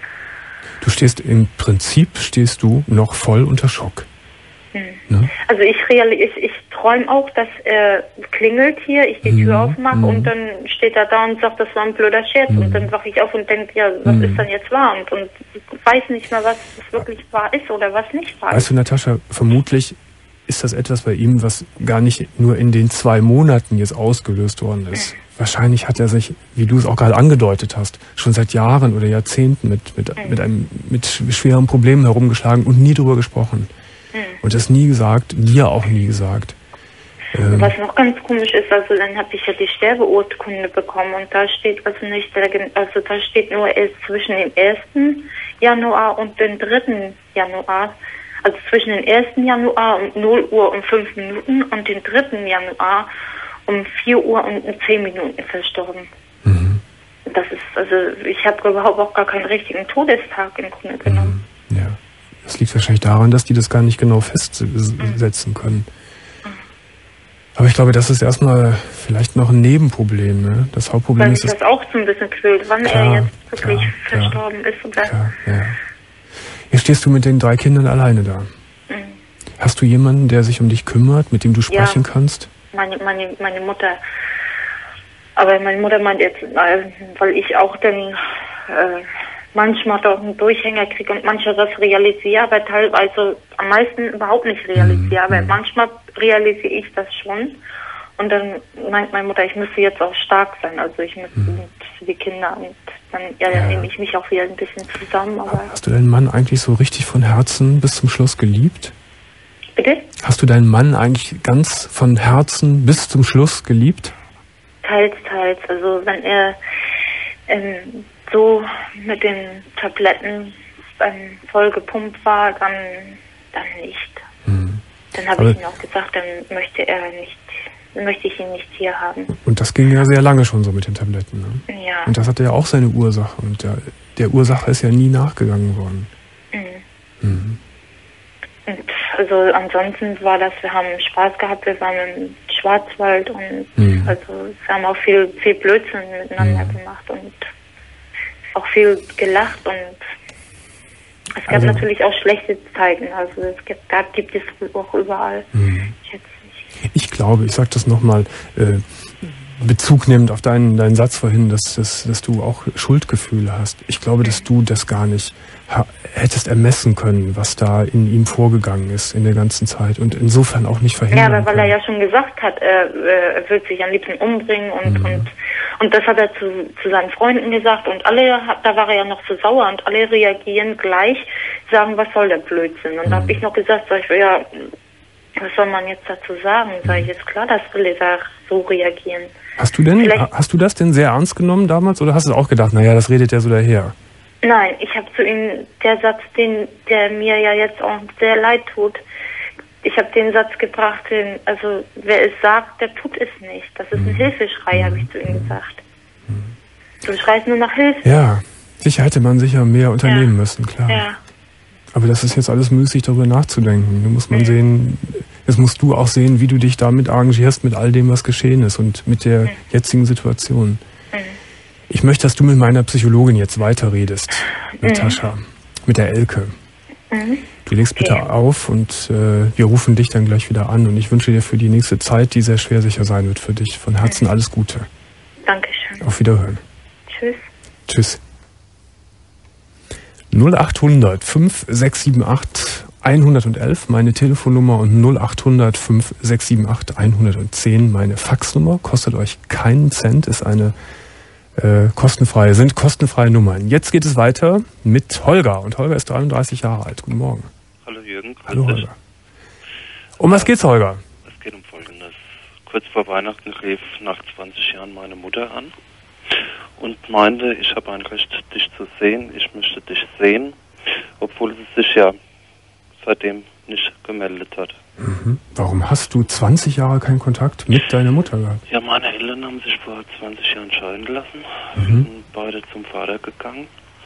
Du stehst im Prinzip, stehst du noch voll unter Schock. Hm. Ne? Also ich, ich, ich träume auch, dass er klingelt hier, ich die Tür mhm. aufmache mhm. und dann steht er da und sagt, das war ein blöder Scherz. Mhm. Und dann wache ich auf und denke, ja, was mhm. ist dann jetzt wahr? Und, und weiß nicht mehr, was das wirklich wahr ist oder was nicht wahr ist. Weißt du, Natascha, vermutlich ist das etwas bei ihm, was gar nicht nur in den zwei Monaten jetzt ausgelöst worden ist. Mhm. Wahrscheinlich hat er sich, wie du es auch gerade angedeutet hast, schon seit Jahren oder Jahrzehnten mit, mit, mhm. mit, einem, mit schweren Problemen herumgeschlagen und nie drüber gesprochen. Und das nie gesagt, dir auch nie gesagt. Ähm Was noch ganz komisch ist, also dann habe ich ja die Sterbeurkunde bekommen und da steht also nicht, also da steht nur erst zwischen dem ersten Januar und dem dritten Januar, also zwischen dem ersten Januar um null Uhr und fünf Minuten und dem dritten Januar um vier Uhr und zehn Minuten verstorben. Mhm. Das ist, also ich habe überhaupt auch gar keinen richtigen Todestag im Grunde genommen. Mhm. Ja. Das liegt wahrscheinlich daran, dass die das gar nicht genau festsetzen können. Aber ich glaube, das ist erstmal vielleicht noch ein Nebenproblem. Ne? Das Hauptproblem Weil ist... Weil mich das auch so ein bisschen quält, wann klar, er jetzt wirklich klar, verstorben klar, ist. Oder? Klar, ja. Jetzt stehst du mit den drei Kindern alleine da. Mhm. Hast du jemanden, der sich um dich kümmert, mit dem du sprechen ja, kannst? Meine, meine, meine Mutter. Aber meine Mutter meint jetzt, weil ich auch dann... Äh, manchmal doch einen Durchhänger kriege und manchmal das realisiere, aber teilweise am meisten überhaupt nicht realisiere. Mhm. Aber manchmal realisiere ich das schon Und dann meint meine Mutter, ich müsste jetzt auch stark sein, also ich müsste Mhm. für die Kinder. Und dann, ja, dann Ja. nehme ich mich auch wieder ein bisschen zusammen. Aber Hast du deinen Mann eigentlich so richtig von Herzen bis zum Schluss geliebt? bitte? Hast du deinen Mann eigentlich ganz von Herzen bis zum Schluss geliebt? Teils, teils. Also wenn er ähm, so mit den Tabletten ähm, voll gepumpt war, dann, dann nicht. Mhm. Dann habe Aber- ich ihm auch gesagt, dann möchte er nicht, dann möchte ich ihn nicht hier haben. Und das ging ja sehr lange schon so mit den Tabletten. Ne? Ja. Und das hatte ja auch seine Ursache. Und der, der Ursache ist ja nie nachgegangen worden. Mhm. Mhm. Und also ansonsten war das, wir haben Spaß gehabt, wir waren im Schwarzwald und Mhm. also wir haben auch viel, viel Blödsinn miteinander Mhm. gemacht und auch viel gelacht und es gab Also- natürlich auch schlechte Zeiten, also es gibt, da gibt es auch überall. Mhm. Ich jetzt nicht. Ich glaube, ich sage das nochmal, äh, Bezug nehmend auf deinen, deinen Satz vorhin, dass, dass, dass du auch Schuldgefühle hast. Ich glaube, dass du das gar nicht ha- hättest ermessen können, was da in ihm vorgegangen ist in der ganzen Zeit und insofern auch nicht Ja, verhindern aber weil er können. ja schon gesagt hat, er, äh, er wird sich am liebsten umbringen und Mhm. und und das hat er zu, zu seinen Freunden gesagt und alle, hat- da war er ja noch so sauer und alle reagieren gleich, sagen, was soll der Blödsinn? Und da Mhm. habe ich noch gesagt, sag ich, ja, was soll man jetzt dazu sagen? Sag ich, ist klar, dass alle da so reagieren. Hast du denn, Vielleicht- hast du das denn sehr ernst genommen damals oder hast du auch gedacht, naja, das redet der so daher? Nein, ich habe zu ihm, der Satz, den, der mir ja jetzt auch sehr leid tut, ich habe den Satz gebracht, den, also wer es sagt, der tut es nicht. Das ist ein Hilfeschrei, habe ich zu ihm gesagt. Du schreist nur nach Hilfe. Ja, sicher hätte man sicher mehr unternehmen Ja. müssen, klar. Ja. Aber das ist jetzt alles müßig, darüber nachzudenken. Da muss man Mhm. sehen, jetzt musst du auch sehen, wie du dich damit arrangierst mit all dem, was geschehen ist und mit der Mhm. jetzigen Situation. Mhm. Ich möchte, dass du mit meiner Psychologin jetzt weiterredest, Natascha, mit der Elke. Mhm. Du legst bitte Okay. auf und äh, wir rufen dich dann gleich wieder an. Und ich wünsche dir für die nächste Zeit, die sehr schwer sicher sein wird für dich, von Herzen alles Gute. Dankeschön. Auf Wiederhören. Tschüss. Tschüss. null acht hundert fünf sechs sieben acht hundertelf, meine Telefonnummer, und null acht hundert fünf sechs sieben acht hundertzehn, meine Faxnummer. Kostet euch keinen Cent, ist eine äh, kostenfreie, sind kostenfreie Nummern. Jetzt geht es weiter mit Holger. Und Holger ist dreiunddreißig Jahre alt. Guten Morgen. Hallo Jürgen, grüß Hallo dich. Holger. Um was geht's, Holger? Es geht um Folgendes. Kurz vor Weihnachten rief nach zwanzig Jahren meine Mutter an und meinte, ich habe ein Recht, dich zu sehen, ich möchte dich sehen, obwohl sie sich ja seitdem nicht gemeldet hat. Mhm. Warum hast du zwanzig Jahre keinen Kontakt mit deiner Mutter gehabt? Ja, meine Eltern haben sich vor zwanzig Jahren scheiden gelassen, Mhm. sind beide zum Vater gegangen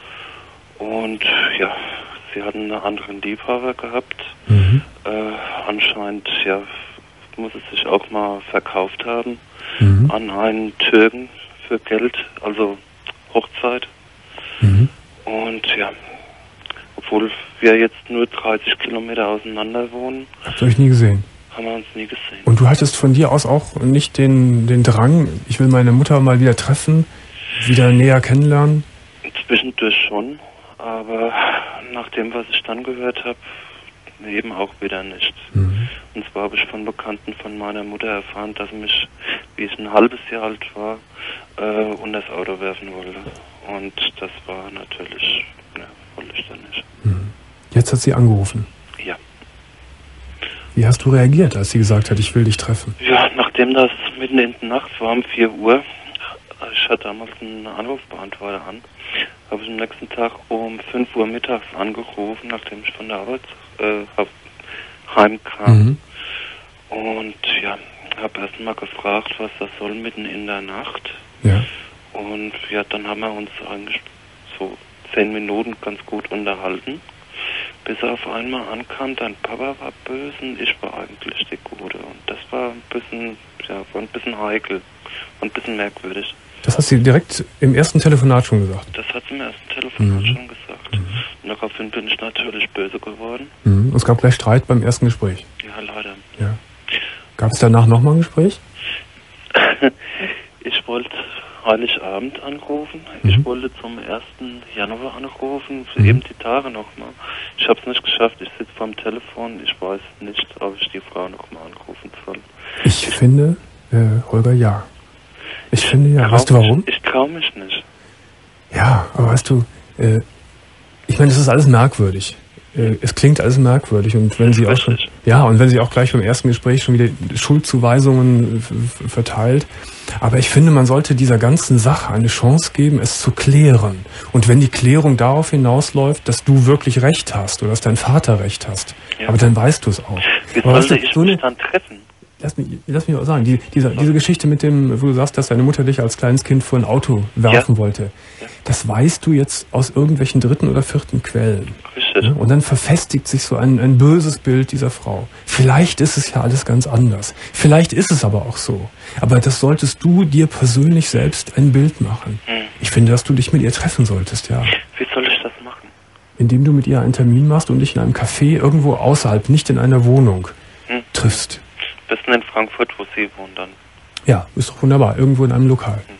und ja, sie hatten einen anderen Liebhaber gehabt. Mhm. Äh, anscheinend, ja, muss es sich auch mal verkauft haben Mhm. an einen Türken für Geld, also Hochzeit. Mhm. Und ja, obwohl wir jetzt nur dreißig Kilometer auseinander wohnen, Habt ihr euch nie gesehen? haben wir uns nie gesehen. Und du hattest von dir aus auch nicht den, den Drang, ich will meine Mutter mal wieder treffen, wieder näher kennenlernen? Zwischendurch schon, aber nach dem, was ich dann gehört habe, eben auch wieder nicht. Mhm. Und zwar habe ich von Bekannten von meiner Mutter erfahren, dass sie mich, wie ich ein halbes Jahr alt war, äh, unter das Auto werfen wollte. Und das war natürlich, ne, wollte ich dann nicht. Mhm. Jetzt hat sie angerufen. Ja. Wie hast du reagiert, als sie gesagt hat, ich will dich treffen? Ja, nachdem das mitten in der Nacht war, um vier Uhr, ich hatte damals einen Anrufbeantworter an, habe ich am nächsten Tag um fünf Uhr mittags angerufen, nachdem ich von der Arbeit äh, hab, heimkam. Mhm. Und ja, habe erst mal gefragt, was das soll mitten in der Nacht. Ja. Und ja, dann haben wir uns eigentlich so zehn Minuten ganz gut unterhalten, bis er auf einmal ankam, dein Papa war böse und ich war eigentlich die Gute. Und das war ein bisschen, ja, war ein bisschen heikel und ein bisschen merkwürdig. Das hast du direkt im ersten Telefonat schon gesagt. Das hat sie im ersten Telefonat Mhm. schon gesagt. Mhm. Und daraufhin bin ich natürlich böse geworden. Mhm. Und es gab gleich Streit beim ersten Gespräch. Ja, leider. Ja. Gab es danach nochmal ein Gespräch? Ich wollte Heiligabend anrufen. Mhm. Ich wollte zum ersten Januar anrufen, Mhm. eben die Tage nochmal. Ich habe es nicht geschafft. Ich sitze vorm Telefon. Ich weiß nicht, ob ich die Frau nochmal anrufen soll. Ich finde, Äh, Holger, ja. Ich finde ja. Weißt du warum? Ich traue mich nicht. Ja, aber weißt du, äh, ich meine, das ist alles merkwürdig. Äh, es klingt alles merkwürdig und wenn sie auch schon, ja, und wenn sie auch gleich beim ersten Gespräch schon wieder Schuldzuweisungen f- verteilt. Aber ich finde, man sollte dieser ganzen Sache eine Chance geben, es zu klären. Und wenn die Klärung darauf hinausläuft, dass du wirklich Recht hast oder dass dein Vater Recht hast, ja. aber dann weißt du es auch. Wie aber sollte weißt du, ich so mich eine, dann treffen? Lass mich, lass mich auch sagen, die, diese, diese Geschichte mit dem, wo du sagst, dass deine Mutter dich als kleines Kind vor ein Auto werfen ja. wollte, ja. das weißt du jetzt aus irgendwelchen dritten oder vierten Quellen. Richtig. Und dann verfestigt sich so ein, ein böses Bild dieser Frau. Vielleicht ist es ja alles ganz anders. Vielleicht ist es aber auch so. Aber das solltest du dir persönlich selbst ein Bild machen. Hm. Ich finde, dass du dich mit ihr treffen solltest, ja. Wie soll ich das machen? Indem du mit ihr einen Termin machst und dich in einem Café irgendwo außerhalb, nicht in einer Wohnung, hm. triffst. Besten in Frankfurt, wo Sie wohnen dann. Ja, ist doch wunderbar. Irgendwo in einem Lokal. Mhm.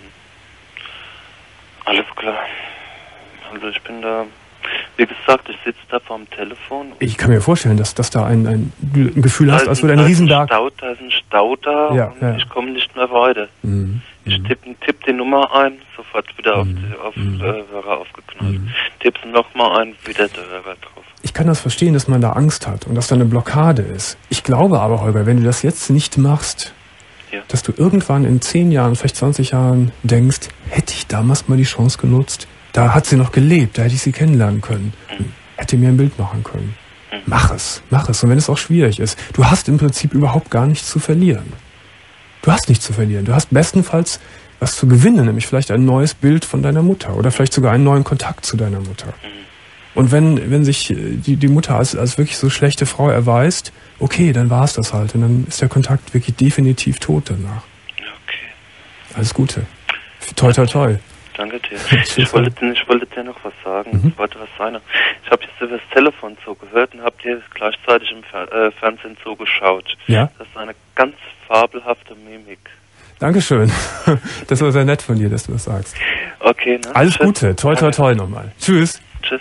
Alles klar. Also ich bin da, wie gesagt, ich sitze da vorm Telefon. Ich kann mir vorstellen, dass, dass da ein, ein, ein Gefühl hast, als würde ein Riesenberg... Stau, da ist ein Stau da ja, und ja. ich komme nicht mehr weiter. Mhm. Ich tippe tipp die Nummer ein, sofort wieder auf, mhm. die, auf mhm. äh, Hörer aufgeknallt. Mhm. Tippe es nochmal ein, wieder der Hörer drauf. Ich kann das verstehen, dass man da Angst hat und dass da eine Blockade ist. Ich glaube aber, Holger, wenn du das jetzt nicht machst, ja. dass du irgendwann in zehn Jahren, vielleicht zwanzig Jahren denkst, hätte ich damals mal die Chance genutzt, da hat sie noch gelebt, da hätte ich sie kennenlernen können, mhm. hätte mir ein Bild machen können. Mhm. Mach es, mach es. Und wenn es auch schwierig ist, du hast im Prinzip überhaupt gar nichts zu verlieren. Du hast nichts zu verlieren. Du hast bestenfalls was zu gewinnen, nämlich vielleicht ein neues Bild von deiner Mutter oder vielleicht sogar einen neuen Kontakt zu deiner Mutter. Mhm. Und wenn, wenn sich die, die Mutter als, als wirklich so schlechte Frau erweist, okay, dann war es das halt. Und dann ist der Kontakt wirklich definitiv tot danach. Okay. Alles Gute. Toi, toi, toi. Danke dir. Ich wollte, ich wollte dir noch was sagen. Mhm. Ich wollte was sagen. Ich habe jetzt über das Telefon zugehört und habe dir gleichzeitig im Fer- äh, Fernsehen zugeschaut. Ja? Das ist eine ganz fabelhafte Mimik. Dankeschön. Das war sehr nett von dir, dass du das sagst. Okay, ne? Alles Tschüss. Gute. Toi, toi, toi nochmal. Tschüss. Tschüss.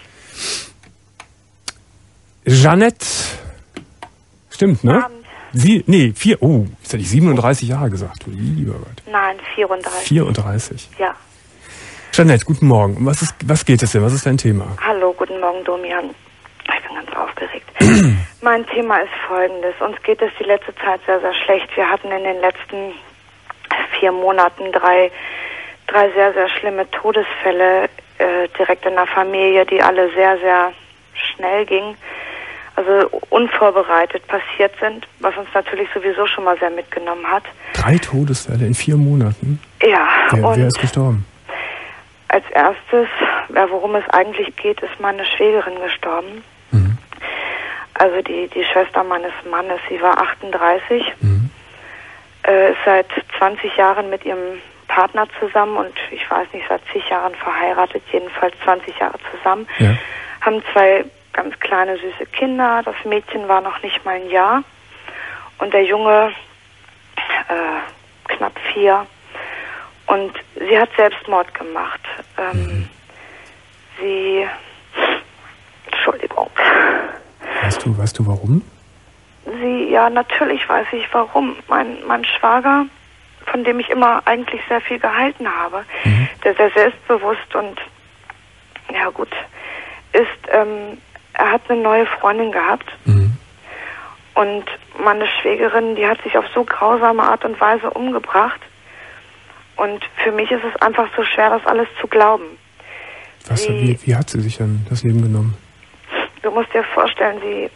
Jeanette. Stimmt, ne? Abend. Sie, nee, vier, oh, jetzt hätte ich siebenunddreißig Jahre gesagt. Du lieber Gott. Nein, vierunddreißig. vierunddreißig. Ja. Jeanette, guten Morgen. Was ist, was geht es denn? Was ist dein Thema? Hallo, guten Morgen, Domian. Ich bin ganz aufgeregt. Mein Thema ist folgendes. Uns geht es die letzte Zeit sehr, sehr schlecht. Wir hatten in den letzten vier Monaten drei, drei sehr, sehr schlimme Todesfälle äh, direkt in der Familie, die alle sehr, sehr schnell gingen. Also unvorbereitet passiert sind, was uns natürlich sowieso schon mal sehr mitgenommen hat. Drei Todesfälle in vier Monaten? Ja. Wer, und wer ist gestorben? Als erstes, ja, worum es eigentlich geht, ist meine Schwägerin gestorben. Mhm. Also die, die Schwester meines Mannes, sie war achtunddreißig, mhm. äh, ist seit zwanzig Jahren mit ihrem Partner zusammen und ich weiß nicht, seit zig Jahren verheiratet, jedenfalls zwanzig Jahre zusammen. Ja. Haben zwei ganz kleine, süße Kinder. Das Mädchen war noch nicht mal ein Jahr und der Junge äh, knapp vier. Und sie hat Selbstmord gemacht. Ähm, mhm. Sie... Entschuldigung. Weißt du, weißt du warum? Sie, ja, natürlich weiß ich warum. Mein, mein Schwager, von dem ich immer eigentlich sehr viel gehalten habe, mhm. der sehr selbstbewusst und, ja gut, ist, ähm, er hat eine neue Freundin gehabt. Mhm. Und meine Schwägerin, die hat sich auf so grausame Art und Weise umgebracht. Und für mich ist es einfach so schwer, das alles zu glauben. Was, sie, wie, wie hat sie sich dann das Leben genommen? Du musst dir vorstellen, sie,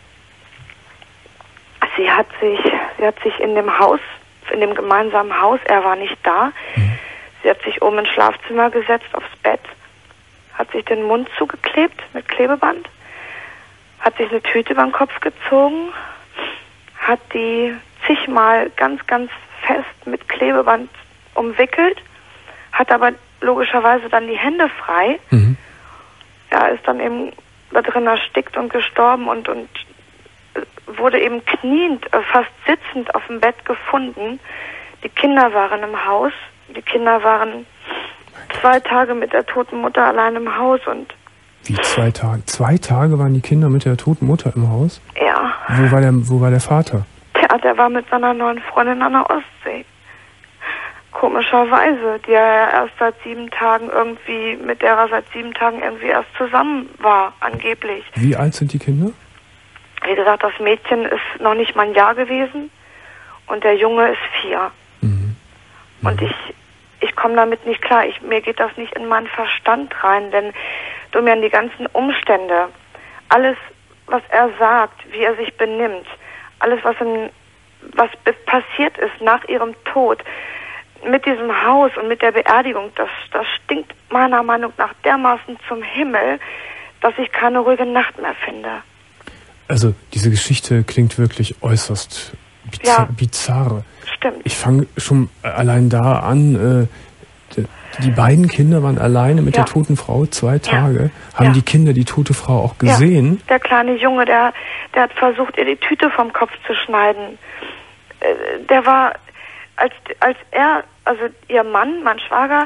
sie hat sich, sie hat sich in dem Haus, in dem gemeinsamen Haus, er war nicht da, mhm. sie hat sich oben ins Schlafzimmer gesetzt, aufs Bett, hat sich den Mund zugeklebt mit Klebeband, hat sich eine Tüte über den Kopf gezogen, hat die zigmal ganz, ganz fest mit Klebeband umwickelt, hat aber logischerweise dann die Hände frei. Mhm. Er ist dann eben da drin erstickt und gestorben und, und wurde eben kniend, fast sitzend auf dem Bett gefunden. Die Kinder waren im Haus. Die Kinder waren zwei Tage mit der toten Mutter allein im Haus und... Wie zwei Tage? Zwei Tage waren die Kinder mit der toten Mutter im Haus? Ja. Wo war der, wo war der Vater? Tja, der war mit seiner neuen Freundin an der Ostsee. Komischerweise, die er erst seit sieben Tagen irgendwie, mit der er seit sieben Tagen irgendwie erst zusammen war, angeblich. Wie alt sind die Kinder? Wie gesagt, das Mädchen ist noch nicht mal ein Jahr gewesen und der Junge ist vier. Mhm. Mhm. Und ich, ich komme damit nicht klar. Ich, mir geht das nicht in meinen Verstand rein, denn Domian, die ganzen Umstände, alles, was er sagt, wie er sich benimmt, alles, was, in, was passiert ist nach ihrem Tod, mit diesem Haus und mit der Beerdigung, das, das stinkt meiner Meinung nach dermaßen zum Himmel, dass ich keine ruhige Nacht mehr finde. Also diese Geschichte klingt wirklich äußerst bizar- ja, bizarr. Stimmt. Ich fange schon allein da an, äh, die, die beiden Kinder waren alleine mit ja. der toten Frau zwei Tage. Ja. Haben ja. die Kinder die tote Frau auch gesehen? Ja. Der kleine Junge, der, der hat versucht, ihr die Tüte vom Kopf zu schneiden. Äh, der war... Als, als er, also ihr Mann, mein Schwager,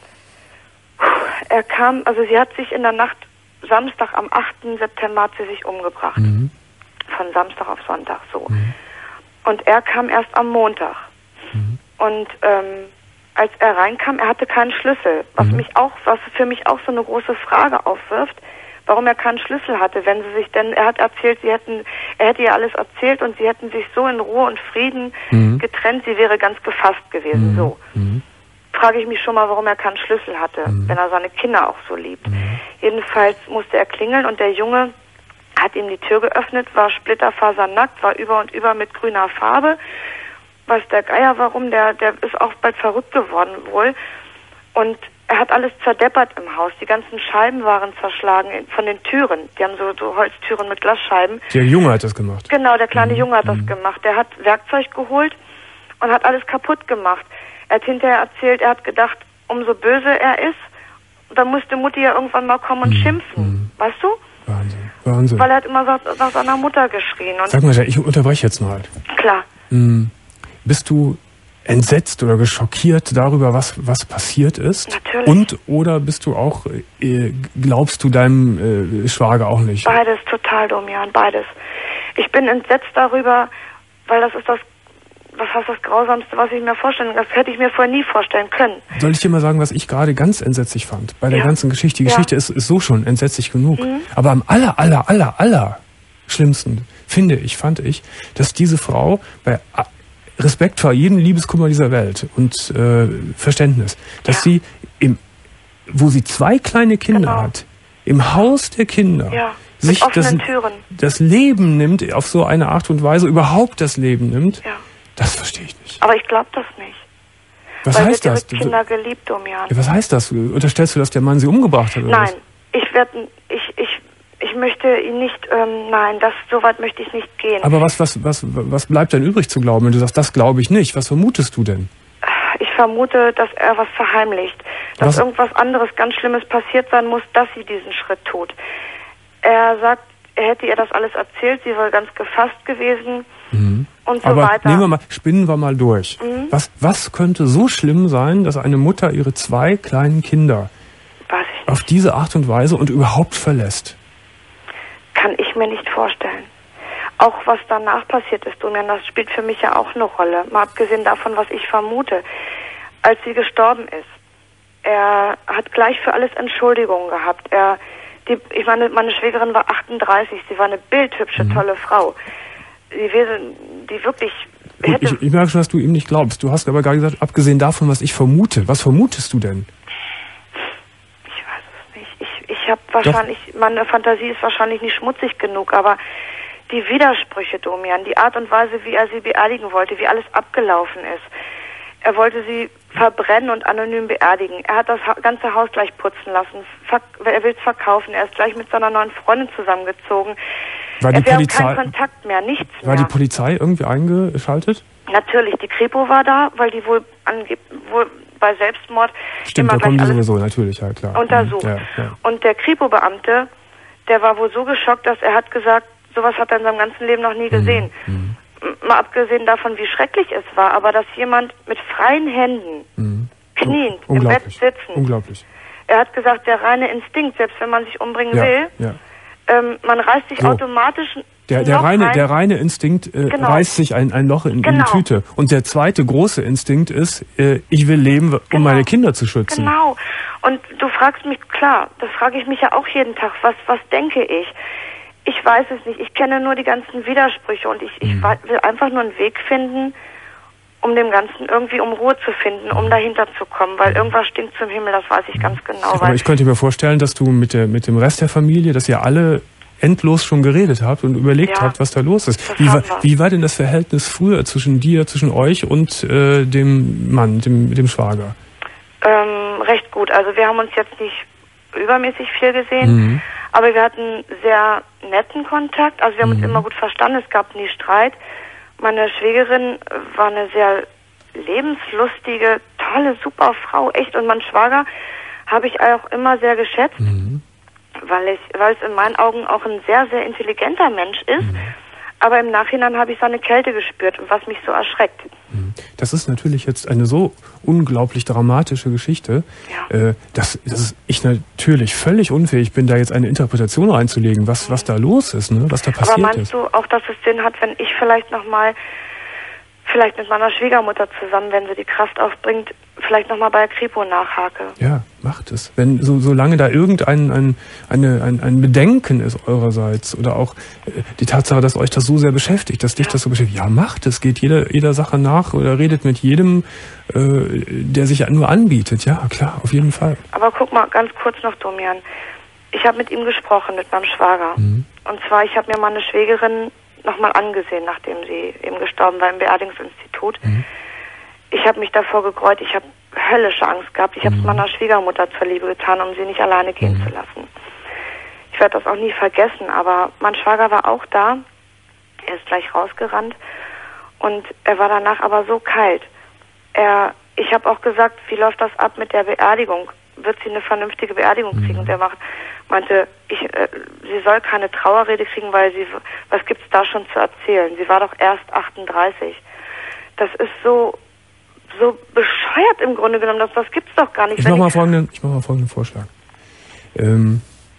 er kam, also sie hat sich in der Nacht, Samstag am achten September hat sie sich umgebracht. Mhm. Von Samstag auf Sonntag, so. Mhm. Und er kam erst am Montag. Mhm. Und ähm, als er reinkam, er hatte keinen Schlüssel, was mhm. mich auch, was für mich auch so eine große Frage aufwirft, warum er keinen Schlüssel hatte, wenn sie sich denn, er hat erzählt, sie hätten, er hätte ihr alles erzählt und sie hätten sich so in Ruhe und Frieden mhm. getrennt, sie wäre ganz gefasst gewesen, mhm. so. Mhm. Frage ich mich schon mal, warum er keinen Schlüssel hatte, mhm. wenn er seine Kinder auch so liebt. Mhm. Jedenfalls musste er klingeln und der Junge hat ihm die Tür geöffnet, war splitterfasernackt, war über und über mit grüner Farbe. Weiß der Geier warum, der, der ist auch bald verrückt geworden wohl. Und er hat alles zerdeppert im Haus. Die ganzen Scheiben waren zerschlagen von den Türen. Die haben so, so Holztüren mit Glasscheiben. Der Junge hat das gemacht? Genau, der kleine mhm. Junge hat das mhm. gemacht. Der hat Werkzeug geholt und hat alles kaputt gemacht. Er hat hinterher erzählt, er hat gedacht, umso böse er ist, dann musste Mutti ja irgendwann mal kommen und mhm. schimpfen. Mhm. Weißt du? Wahnsinn, Wahnsinn. Weil er hat immer nach, nach seiner Mutter geschrien. Und sag mal, ich unterbreche jetzt mal. Klar. Mhm. Bist du entsetzt oder geschockiert darüber, was was passiert ist? Natürlich. Und oder bist du auch, äh, glaubst du deinem äh, Schwager auch nicht? Beides total, Domian, beides. Ich bin entsetzt darüber, weil das ist das, was heißt das Grausamste, was ich mir vorstellen kann. Das hätte ich mir vorher nie vorstellen können. Soll ich dir mal sagen, was ich gerade ganz entsetzlich fand? Bei der ja. ganzen Geschichte. Die ja. Geschichte ist, ist so schon entsetzlich genug. Mhm. Aber am aller, aller, aller, aller schlimmsten finde ich, fand ich, dass diese Frau bei Respekt vor jedem Liebeskummer dieser Welt und äh, Verständnis, dass ja. sie im, wo sie zwei kleine Kinder genau. hat, im Haus der Kinder, ja. sich das, das Leben nimmt, auf so eine Art und Weise überhaupt das Leben nimmt, ja. das verstehe ich nicht. Aber ich glaube das nicht. Was Weil heißt sie das? ihre Kinder geliebt, Domian. Ja, was heißt das? Unterstellst du, dass der Mann sie umgebracht hat? Oder nein, was? ich werde, ich, ich, ich möchte ihn nicht, ähm, nein, das, so weit möchte ich nicht gehen. Aber was, was, was, was bleibt denn übrig zu glauben, wenn du sagst, das glaube ich nicht? Was vermutest du denn? Ich vermute, dass er was verheimlicht. Dass Was? irgendwas anderes ganz Schlimmes passiert sein muss, dass sie diesen Schritt tut. Er sagt, er hätte ihr das alles erzählt, sie war ganz gefasst gewesen Mhm. und so Aber weiter. nehmen wir mal, spinnen wir mal durch. Mhm. Was, was könnte so schlimm sein, dass eine Mutter ihre zwei kleinen Kinder Weiß ich nicht. auf diese Art und Weise und überhaupt verlässt? Kann ich mir nicht vorstellen. Auch was danach passiert ist, Domian, das spielt für mich ja auch eine Rolle. Mal abgesehen davon, was ich vermute. Als sie gestorben ist, er hat gleich für alles Entschuldigungen gehabt. Er, die, ich meine, meine Schwägerin war achtunddreißig, sie war eine bildhübsche, Mhm. tolle Frau. Die wäre, die wirklich Gut, hätte... ich, ich merke schon, dass du ihm nicht glaubst. Du hast aber gerade gesagt, abgesehen davon, was ich vermute. Was vermutest du denn? Ich weiß es nicht. Ich, ich habe wahrscheinlich, Doch. meine Fantasie ist wahrscheinlich nicht schmutzig genug, aber die Widersprüche, Domian, die Art und Weise, wie er sie beerdigen wollte, wie alles abgelaufen ist. Er wollte sie verbrennen und anonym beerdigen. Er hat das ha- ganze Haus gleich putzen lassen. Ver- er will es verkaufen. Er ist gleich mit seiner neuen Freundin zusammengezogen. War die er, wir Polizei, haben keinen Kontakt mehr, nichts war mehr. die Polizei irgendwie eingeschaltet? Natürlich, die Kripo war da, weil die wohl, ange- wohl bei Selbstmord Stimmt, immer da kommen die gleich alles sowieso, natürlich, ja klar. untersucht. Ja, ja. Und der Kripo-Beamte, der war wohl so geschockt, dass er hat gesagt, sowas hat er in seinem ganzen Leben noch nie gesehen. Mhm. Mal abgesehen davon, wie schrecklich es war, aber dass jemand mit freien Händen, Mhm. kniend, im Bett Unglaublich. sitzen. Unglaublich. Er hat gesagt, der reine Instinkt, selbst wenn man sich umbringen Ja, will, ja. ähm, man reißt sich So. automatisch Der, der, noch reine, ein, der reine Instinkt äh, genau. reißt sich ein, ein Loch in, genau. in die Tüte. Und der zweite große Instinkt ist, äh, ich will leben, um genau. meine Kinder zu schützen. Genau. Und du fragst mich, klar, das frage ich mich ja auch jeden Tag, was, was denke ich? Ich weiß es nicht. Ich kenne nur die ganzen Widersprüche und ich, ich Mhm. will einfach nur einen Weg finden, um dem Ganzen irgendwie um Ruhe zu finden, um dahinter zu kommen, weil irgendwas stinkt zum Himmel, das weiß ich ganz genau. Aber Weil ich könnte mir vorstellen, dass du mit, der, mit dem Rest der Familie, dass ihr alle endlos schon geredet habt und überlegt Ja, habt, was da los ist. das Wie war, haben wir. wie war denn das Verhältnis früher zwischen dir, zwischen euch und äh, dem Mann, dem, dem Schwager? ähm, recht gut. Also wir haben uns jetzt nicht übermäßig viel gesehen, Mhm. aber wir hatten sehr netten Kontakt. Also wir haben Mhm. uns immer gut verstanden, es gab nie Streit. Meine Schwägerin war eine sehr lebenslustige, tolle, super Frau, echt. Und mein Schwager habe ich auch immer sehr geschätzt, Mhm. weil ich, weil es in meinen Augen auch ein sehr, sehr intelligenter Mensch ist. Mhm. Aber im Nachhinein habe ich seine Kälte gespürt, und was mich so erschreckt. Das ist natürlich jetzt eine so unglaublich dramatische Geschichte, Ja. äh, dass, dass ich natürlich völlig unfähig bin, da jetzt eine Interpretation reinzulegen, was, was da los ist, ne? Was da passiert Aber meinst ist. du auch, dass es Sinn hat, wenn ich vielleicht nochmal, vielleicht mit meiner Schwiegermutter zusammen, wenn sie die Kraft aufbringt, vielleicht nochmal bei Kripo nachhake? Ja, macht es. Wenn so solange da irgendein ein, eine, ein, ein Bedenken ist eurerseits oder auch äh, die Tatsache, dass euch das so sehr beschäftigt, dass dich Ja. das so beschäftigt, ja, macht es, geht jeder jeder Sache nach oder redet mit jedem, äh, der sich nur anbietet. Ja, klar, auf jeden Fall. Aber guck mal, ganz kurz noch, Domian. Ich habe mit ihm gesprochen, mit meinem Schwager. Mhm. Und zwar, ich habe mir meine Schwägerin nochmal angesehen, nachdem sie eben gestorben war im Beerdigungsinstitut. Mhm. Ich habe mich davor gegräut, ich habe höllische Angst gehabt. Ich habe es meiner Schwiegermutter zur Liebe getan, um sie nicht alleine gehen Mhm. zu lassen. Ich werde das auch nie vergessen, aber mein Schwager war auch da. Er ist gleich rausgerannt und er war danach aber so kalt. Er, ich habe auch gesagt, wie läuft das ab mit der Beerdigung? Wird sie eine vernünftige Beerdigung kriegen? Mhm. Und er macht, meinte, ich, äh, sie soll keine Trauerrede kriegen, weil sie, was gibt's da schon zu erzählen? Sie war doch erst achtunddreißig. Das ist so, so bescheuert im Grunde genommen, das, das gibt's doch gar nicht. Ich Wenn mache mal folgenden, ich mache mal folgenden Vorschlag. Ähm,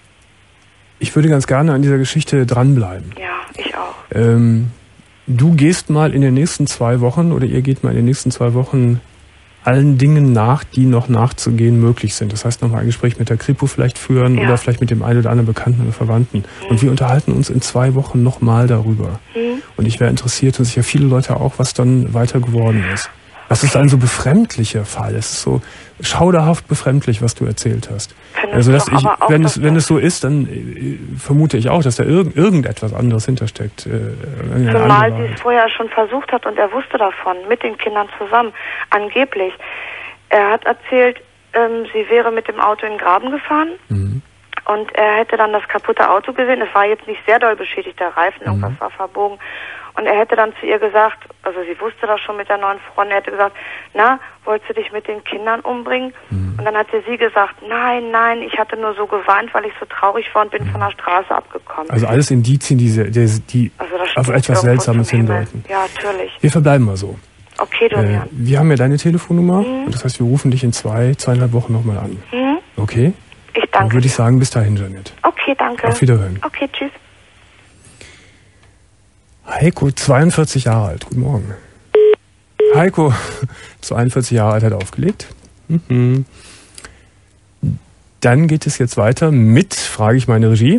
ich würde ganz gerne an dieser Geschichte dranbleiben. Ja, ich auch. Ähm, du gehst mal in den nächsten zwei Wochen oder ihr geht mal in den nächsten zwei Wochen allen Dingen nach, die noch nachzugehen möglich sind. Das heißt, nochmal ein Gespräch mit der Kripo vielleicht führen Ja. oder vielleicht mit dem einen oder anderen Bekannten oder Verwandten. Mhm. Und wir unterhalten uns in zwei Wochen nochmal darüber. Mhm. Und ich wäre interessiert, und sicher viele Leute auch, was dann weiter geworden ist. Das ist ein so befremdlicher Fall. Es ist so schauderhaft befremdlich, was du erzählt hast. Findest Also, dass du ich, aber auch, wenn dass es, wenn das- es so ist, dann äh, vermute ich auch, dass da irgend, irgendetwas anderes hintersteckt. Äh, eine Zumal andere sie Wahrheit. es vorher schon versucht hat und er wusste davon, mit den Kindern zusammen, angeblich. Er hat erzählt, ähm, sie wäre mit dem Auto in den Graben gefahren Mhm. und er hätte dann das kaputte Auto gesehen. Es war jetzt nicht sehr doll beschädigt, der Reifen, irgendwas Mhm. war verbogen. Und er hätte dann zu ihr gesagt, also sie wusste das schon mit der neuen Freundin, er hätte gesagt, na, wolltest du dich mit den Kindern umbringen? Mhm. Und dann hatte sie gesagt, nein, nein, ich hatte nur so geweint, weil ich so traurig war und bin von der Straße abgekommen. Also alles Indizien, die, sehr- die, die Also das auf stinkt etwas irgendwo Seltsames zum Himmel. hindeuten. Ja, natürlich. Wir verbleiben mal so. Okay, Äh, Domian. wir haben ja deine Telefonnummer. Mhm. Und das heißt, wir rufen dich in zwei, zweieinhalb Wochen nochmal an. Mhm. Okay? Ich Dann danke. würde ich sagen, bis dahin, Janet. Okay, danke. Auf Wiederhören. Okay, tschüss. Heiko, zweiundvierzig Jahre alt. Guten Morgen. Heiko, zweiundvierzig Jahre alt, hat aufgelegt. Mhm. Dann geht es jetzt weiter mit, frage ich meine Regie.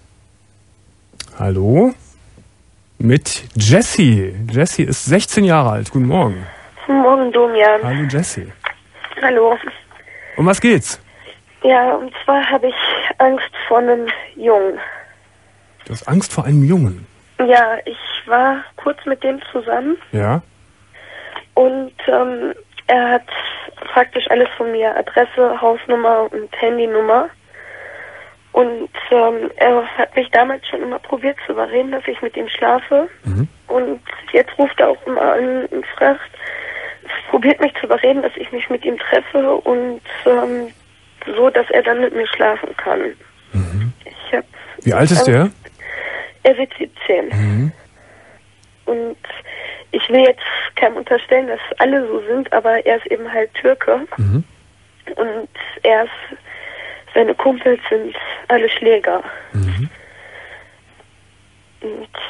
Hallo? Mit Jessie. Jessie ist sechzehn Jahre alt. Guten Morgen. Guten Morgen, Domian. Hallo Jessie. Hallo. Um was geht's? Ja, und zwar habe ich Angst vor einem Jungen. Du hast Angst vor einem Jungen. Ja, ich war kurz mit dem zusammen Ja? und ähm, er hat praktisch alles von mir, Adresse, Hausnummer und Handynummer. Und ähm, er hat mich damals schon immer probiert zu überreden, dass ich mit ihm schlafe. Mhm. Und jetzt ruft er auch immer an und fragt, probiert mich zu überreden, dass ich mich mit ihm treffe und ähm, so, dass er dann mit mir schlafen kann. Mhm. Ich hab Wie alt ist der? Er wird siebzehn. Mhm. Und ich will jetzt keinem unterstellen, dass alle so sind, aber er ist eben halt Türke. Mhm. Und er ist, seine Kumpels sind alle Schläger. Mhm. Und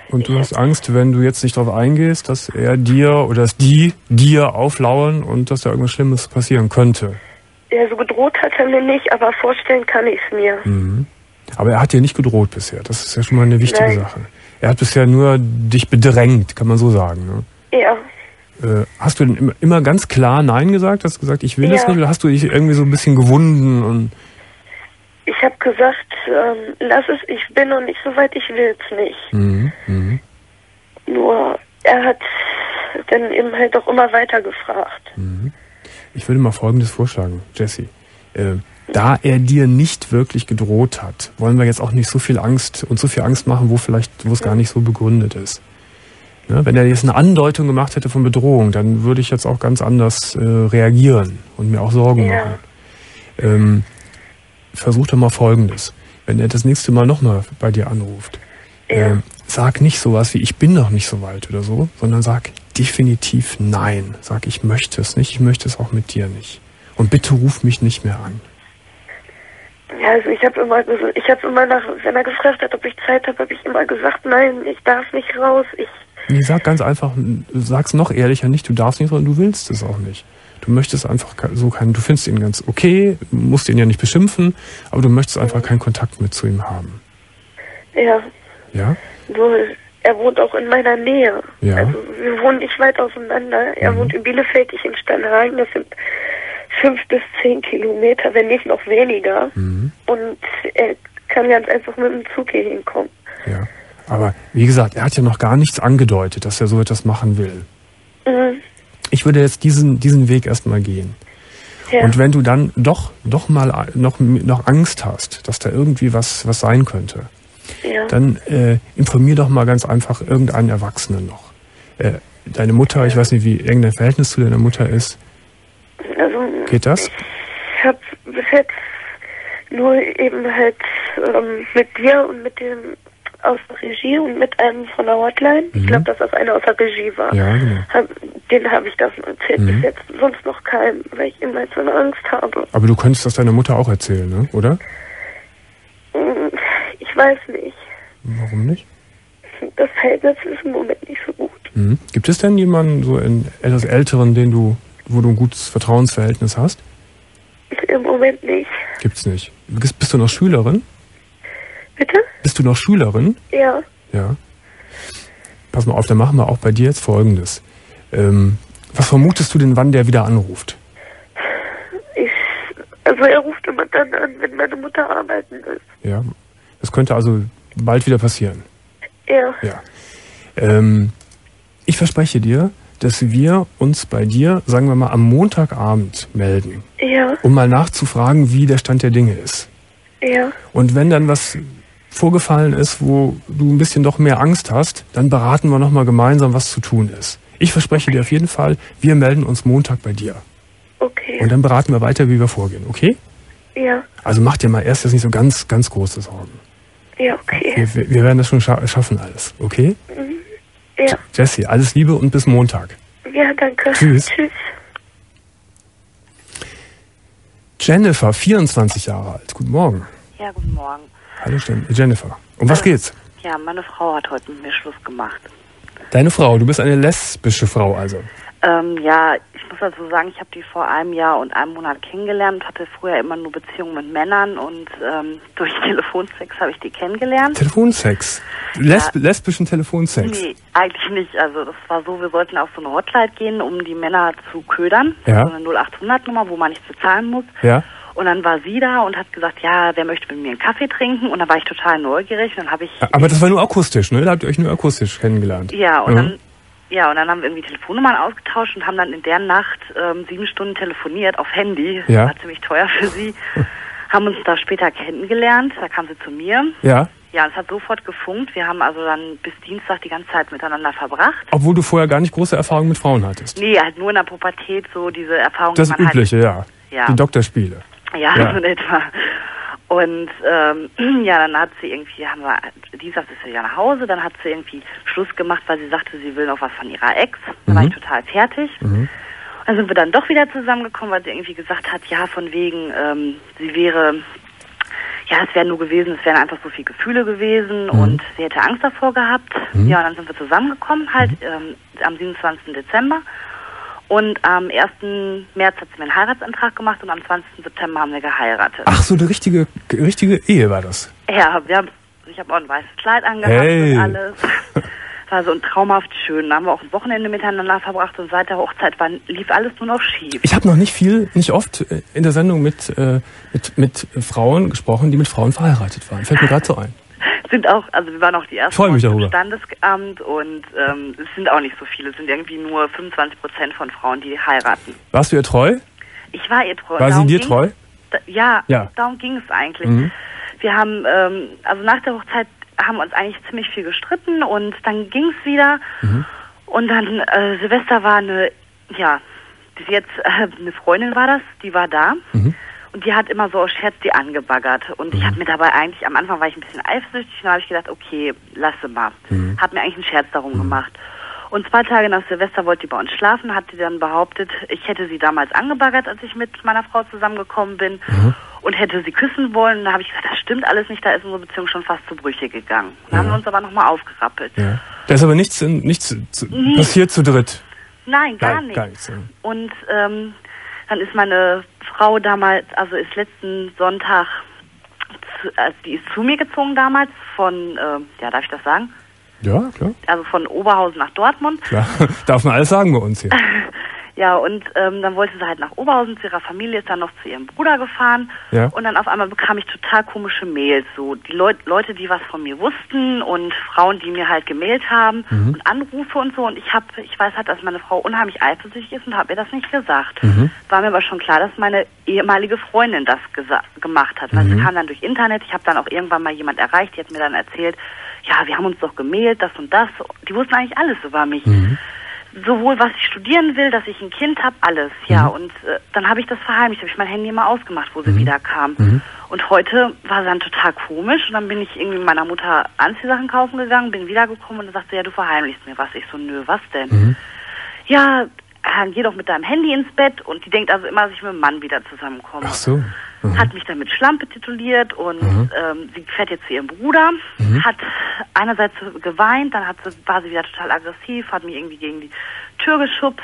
Und du hast Angst, wenn du jetzt nicht darauf eingehst, dass er dir oder dass die dir auflauern und dass da irgendwas Schlimmes passieren könnte. Ja, so gedroht hat er mir nicht, aber vorstellen kann ich es mir. Mhm. Aber er hat dir nicht gedroht bisher. Das ist ja schon mal eine wichtige Nein. Sache. Er hat bisher nur dich bedrängt, kann man so sagen. Ne? Ja. Äh, hast du denn immer, immer ganz klar Nein gesagt? Hast du gesagt, ich will Ja. das nicht? Oder hast du dich irgendwie so ein bisschen gewunden? Und Ich habe gesagt, ähm, lass es, ich bin noch nicht so weit, ich will es nicht. mhm. Mhm. Nur, er hat dann eben halt auch immer weiter gefragt. Mhm. Ich würde mal Folgendes vorschlagen, Jessie. Äh, da er dir nicht wirklich gedroht hat, wollen wir jetzt auch nicht so viel Angst und so viel Angst machen, wo vielleicht, wo es gar nicht so begründet ist. Ne? Wenn er jetzt eine Andeutung gemacht hätte von Bedrohung, dann würde ich jetzt auch ganz anders äh, reagieren und mir auch Sorgen Ja. machen. Ähm, versuch doch mal Folgendes. Wenn er das nächste Mal nochmal bei dir anruft, Ja. äh, sag nicht sowas wie, ich bin noch nicht so weit oder so, sondern sag definitiv nein. Sag, ich möchte es nicht, ich möchte es auch mit dir nicht. Und bitte ruf mich nicht mehr an. Ja, also ich habe immer, ges- ich habe immer nach, wenn er gefragt hat, ob ich Zeit habe, habe ich immer gesagt, nein, ich darf nicht raus. Ich, Nee, sag ganz einfach, sag's noch ehrlicher nicht, du darfst nicht, sondern du willst es auch nicht. Du möchtest einfach ke- so keinen, du findest ihn ganz okay, musst ihn ja nicht beschimpfen, aber du möchtest einfach keinen Kontakt mehr zu ihm haben. ja, Ja? nur er wohnt auch in meiner Nähe. Ja. Also wir wohnen nicht weit auseinander. Er Mhm. wohnt in Bielefeld, ich in Steinhagen. Das sind fünf bis zehn Kilometer, wenn nicht noch weniger. Mhm. Und er kann ganz einfach mit dem Zug hier hinkommen. Ja. Aber wie gesagt, er hat ja noch gar nichts angedeutet, dass er so etwas machen will. Mhm. Ich würde jetzt diesen, diesen Weg erstmal gehen. Ja. Und wenn du dann doch, doch mal noch, noch Angst hast, dass da irgendwie was, was sein könnte, ja. dann äh, informier doch mal ganz einfach irgendeinen Erwachsenen noch. Äh, deine Mutter, ich weiß nicht, wie irgendein Verhältnis zu deiner Mutter ist. Also, Geht das? ich habe bis jetzt nur eben halt ähm, mit dir und mit dem aus der Regie und mit einem von der Hotline. Mhm. Ich glaube, dass das einer aus der Regie war. Ja, genau. Hab, den habe ich das erzählt. Mhm. Bis jetzt sonst noch keinem, weil ich immer so eine Angst habe. Aber du könntest das deiner Mutter auch erzählen, ne? Oder? Mm, Ich weiß nicht. Warum nicht? Das Verhältnis ist im Moment nicht so gut. Mhm. Gibt es denn jemanden, so einen etwas älteren, den du, wo du ein gutes Vertrauensverhältnis hast? Im Moment nicht. Gibt's nicht. Bist, bist du noch Schülerin? Bitte? Bist du noch Schülerin? Ja. Ja. Pass mal auf, dann machen wir auch bei dir jetzt Folgendes. Ähm, was vermutest du denn, wann der wieder anruft? Ich, also er ruft immer dann an, wenn meine Mutter arbeiten ist. Ja. Das könnte also bald wieder passieren. Ja. Ja. Ähm, ich verspreche dir, dass wir uns bei dir, sagen wir mal, am Montagabend melden, Ja. um mal nachzufragen, wie der Stand der Dinge ist. Ja. Und wenn dann was vorgefallen ist, wo du ein bisschen doch mehr Angst hast, dann beraten wir nochmal gemeinsam, was zu tun ist. Ich verspreche dir auf jeden Fall, wir melden uns Montag bei dir. Okay. Und dann beraten wir weiter, wie wir vorgehen, okay? Ja. Also mach dir mal erst jetzt nicht so ganz, ganz große Sorgen. Ja, okay. Wir, wir wir werden das schon scha schaffen alles, okay? Ja. Jessie, alles Liebe und bis Montag. Ja, danke. Tschüss. Tschüss. Jennifer, vierundzwanzig Jahre alt. Guten Morgen. Ja, guten Morgen. Hallo Jen- Jennifer. Um was geht's? Ja, meine Frau hat heute mit mir Schluss gemacht. Deine Frau, du bist eine lesbische Frau also. Ähm, ja, ich muss dazu sagen, ich habe die vor einem Jahr und einem Monat kennengelernt, hatte früher immer nur Beziehungen mit Männern und ähm, durch Telefonsex habe ich die kennengelernt. Telefonsex. Lesb Ja. lesbischen Telefonsex. Nee, eigentlich nicht. Also das war so, wir sollten auf so eine Hotline gehen, um die Männer zu ködern. Ja. So eine null acht hundert Nummer, wo man nichts bezahlen muss. Ja. Und dann war sie da und hat gesagt, ja, wer möchte mit mir einen Kaffee trinken? Und dann war ich total neugierig. Und dann habe ich... Aber das war nur akustisch, ne? Da habt ihr euch nur akustisch kennengelernt. Ja, und Mhm. dann... Ja, und dann haben wir irgendwie Telefonnummern ausgetauscht und haben dann in der Nacht ähm, sieben Stunden telefoniert auf Handy. Ja. War ziemlich teuer für sie. Haben uns da später kennengelernt. Da kam sie zu mir. Ja. Ja, und es hat sofort gefunkt. Wir haben also dann bis Dienstag die ganze Zeit miteinander verbracht. Obwohl du vorher gar nicht große Erfahrungen mit Frauen hattest. Nee, halt nur in der Pubertät so diese Erfahrung, Das die man Übliche, ja. Ja. Die Doktorspiele. halt... Ja, Ja. so in etwa. Und ähm, ja, dann hat sie irgendwie, haben wir, Dienstag ist sie ja nach Hause, dann hat sie irgendwie Schluss gemacht, weil sie sagte, sie will noch was von ihrer Ex. Da war Mhm. ich total fertig. Mhm. Dann sind wir dann doch wieder zusammengekommen, weil sie irgendwie gesagt hat, ja, von wegen, ähm, sie wäre ja, es wäre nur gewesen, es wären einfach so viele Gefühle gewesen Mhm. und sie hätte Angst davor gehabt. Mhm. Ja, und dann sind wir zusammengekommen halt ähm, am siebenundzwanzigsten Dezember. Und am ersten März hat sie mir einen Heiratsantrag gemacht und am zwanzigsten September haben wir geheiratet. Ach, so eine richtige, richtige Ehe war das. Ja, wir haben, ich habe auch ein weißes Kleid angehabt Hey. und alles. War so ein traumhaft schön. Da haben wir auch ein Wochenende miteinander verbracht und seit der Hochzeit war, lief alles nur noch schief. Ich habe noch nicht viel, nicht oft äh, in der Sendung mit, äh, mit, mit Frauen gesprochen, die mit Frauen verheiratet waren. Fällt mir gerade so ein. Sind auch, also wir waren auch die ersten Freu mich im darüber. Standesamt und ähm, es sind auch nicht so viele. Es sind irgendwie nur fünfundzwanzig Prozent von Frauen, die heiraten. Warst du ihr treu? Ich war ihr treu. War sie Darum dir ging- treu? Da, ja, Ja. darum ging es eigentlich. Mhm. Wir haben, ähm, also nach der Hochzeit haben wir uns eigentlich ziemlich viel gestritten und dann ging es wieder Mhm. und dann äh, Silvester war eine, ja, die jetzt äh, eine Freundin war das, die war da Mhm. und die hat immer so aus Scherz die angebaggert und ich habe mir dabei eigentlich, am Anfang war ich ein bisschen eifersüchtig und da habe ich gedacht, okay, lasse mal. Mhm. Hab mir eigentlich einen Scherz darum gemacht. Und zwei Tage nach Silvester wollte die bei uns schlafen, hat sie dann behauptet, ich hätte sie damals angebaggert, als ich mit meiner Frau zusammengekommen bin Mhm. und hätte sie küssen wollen. Da habe ich gesagt, das stimmt alles nicht, da ist unsere Beziehung schon fast zu Brüche gegangen. Dann Ja. haben wir uns aber nochmal aufgerappelt. Ja. Da ist aber nichts, in, nichts zu, Nie. passiert zu dritt. Nein, gar Nein, nicht. gar nichts, ja. Und ähm, dann ist meine Frau damals, also ist letzten Sonntag, zu, also die ist zu mir gezogen damals von, äh, ja, darf ich das sagen? Ja, klar. Also von Oberhausen nach Dortmund. klar. Darf man alles sagen bei uns hier. Ja, und ähm, dann wollte sie halt nach Oberhausen zu ihrer Familie, ist dann noch zu ihrem Bruder gefahren. Ja. Und dann auf einmal bekam ich total komische Mails. So die Leut Leute, die was von mir wussten und Frauen, die mir halt gemailt haben Mhm. und Anrufe und so. Und ich hab, ich weiß halt, dass meine Frau unheimlich eifersüchtig ist und habe ihr das nicht gesagt. Mhm. War mir aber schon klar, dass meine ehemalige Freundin das gesa- gemacht hat. Weil Mhm. es kam dann durch Internet. Ich habe dann auch irgendwann mal jemand erreicht, die hat mir dann erzählt, ja, wir haben uns doch gemailt, das und das. Die wussten eigentlich alles über mich. Mhm. Sowohl was ich studieren will, dass ich ein Kind habe, alles, ja. Mhm. Und äh, dann habe ich das verheimlicht, habe ich mein Handy mal ausgemacht, wo sie Mhm. wieder kam. Mhm. Und heute war sie dann total komisch und dann bin ich irgendwie mit meiner Mutter Anziehsachen kaufen gegangen, bin wiedergekommen und dann sagte sie, ja, du verheimlichst mir was. Ich so, nö, was denn? Mhm. Ja, dann geh doch mit deinem Handy ins Bett und die denkt also immer, dass ich mit dem Mann wieder zusammenkomme. Ach so. Mhm. Hat mich dann mit Schlampe tituliert und Mhm. ähm, sie fährt jetzt zu ihrem Bruder, Mhm. hat einerseits geweint, dann hat sie, war sie wieder total aggressiv, hat mich irgendwie gegen die Tür geschubst.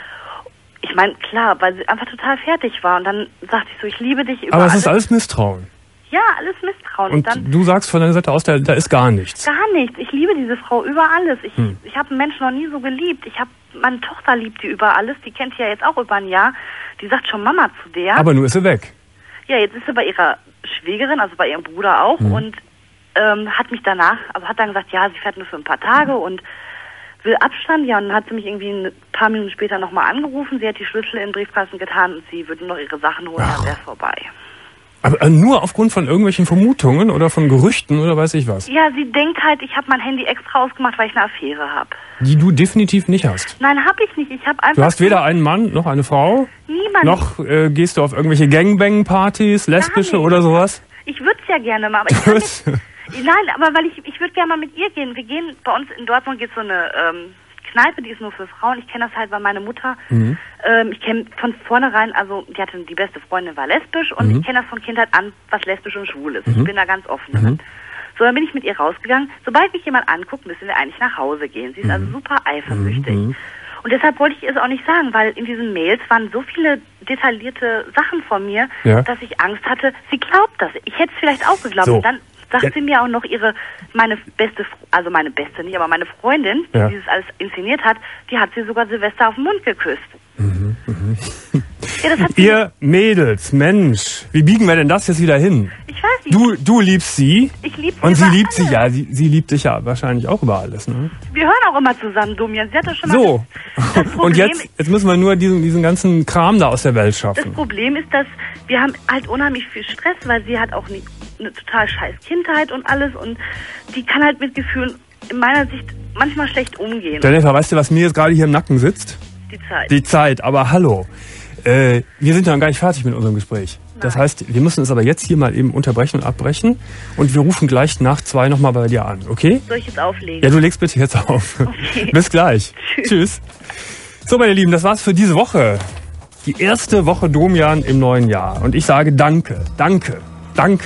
Ich meine, klar, weil sie einfach total fertig war und dann sagte ich so, ich liebe dich über Aber es ist alles. alles Misstrauen. Ja, alles Misstrauen. Und dann du sagst von deiner Seite aus, da, da ist gar nichts. gar nichts. Ich liebe diese Frau über alles. Ich, Hm. ich habe einen Menschen noch nie so geliebt. Ich habe meine Tochter liebt die über alles. Die kennt die ja jetzt auch über ein Jahr. Die sagt schon Mama zu der. Aber nur ist sie weg. Ja, jetzt ist sie bei ihrer Schwägerin, also bei ihrem Bruder auch Mhm. und ähm, hat mich danach, also hat dann gesagt, ja, sie fährt nur für ein paar Tage und will Abstand. Ja, und dann hat sie mich irgendwie ein paar Minuten später nochmal angerufen. Sie hat die Schlüssel in den Briefkasten getan und sie würde nur noch ihre Sachen holen, Ach. dann wäre es vorbei. Aber äh, nur aufgrund von irgendwelchen Vermutungen oder von Gerüchten oder weiß ich was. Ja, sie denkt halt, ich habe mein Handy extra ausgemacht, weil ich eine Affäre habe. Die du definitiv nicht hast. Nein, habe ich nicht. Ich habe einfach Du hast weder einen Mann noch eine Frau, niemanden. noch äh, gehst du auf irgendwelche Gangbang-Partys, lesbische nicht. oder sowas. Ich würde es ja gerne mal, aber ich Du kann würdest- nicht, nein, aber weil ich ich würde gerne mal mit ihr gehen. Wir gehen bei uns in Dortmund gibt so eine ähm, Kneipe, die ist nur für Frauen. Ich kenne das halt, weil meine Mutter, Mhm. ähm, ich kenne von vornherein, also die hatte die beste Freundin war lesbisch und Mhm. ich kenne das von Kindheit an, was lesbisch und schwul ist. Mhm. Ich bin da ganz offen Mhm. damit. So, dann bin ich mit ihr rausgegangen. Sobald mich jemand anguckt, müssen wir eigentlich nach Hause gehen. Sie ist Mhm. also super eifersüchtig. Mhm. Und deshalb wollte ich es auch nicht sagen, weil in diesen Mails waren so viele detaillierte Sachen von mir, Ja. dass ich Angst hatte, sie glaubt das. Ich hätte es vielleicht auch geglaubt. So. Und dann sagt Ja. sie mir auch noch ihre, meine beste, Fr- also meine beste nicht, aber meine Freundin, die Ja. dieses alles inszeniert hat, die hat sie sogar Silvester auf den Mund geküsst. Mhm. Mhm. Ja, das hat sie, Ihr Mädels, Mensch, wie biegen wir denn das jetzt wieder hin? ich weiß nicht, Du, du liebst sie ich liebe und sie über liebt sich, alles. ja, sie, sie liebt dich ja wahrscheinlich auch über alles, ne? Wir hören auch immer zusammen, Domian. Sie hat das schon mal So, das Problem, und jetzt, jetzt müssen wir nur diesen, diesen ganzen Kram da aus der Welt Das schaffen. Problem ist, dass wir haben halt unheimlich viel Stress, weil sie hat auch nie, eine total scheiß Kindheit und alles und die kann halt mit Gefühlen in meiner Sicht manchmal schlecht umgehen. Jennifer, weißt du, was mir jetzt gerade hier im Nacken sitzt? Die Zeit. Die Zeit, aber hallo. Äh, wir sind ja noch gar nicht fertig mit unserem Gespräch. Das Nein. heißt, wir müssen es aber jetzt hier mal eben unterbrechen und abbrechen und wir rufen gleich nach zwei nochmal bei dir an, okay? Soll ich jetzt auflegen? Ja, du legst bitte jetzt auf. Okay. Bis gleich. Tschüss. Tschüss. So, meine Lieben, das war's für diese Woche. Die erste Woche Domian im neuen Jahr. Und ich sage danke, danke, danke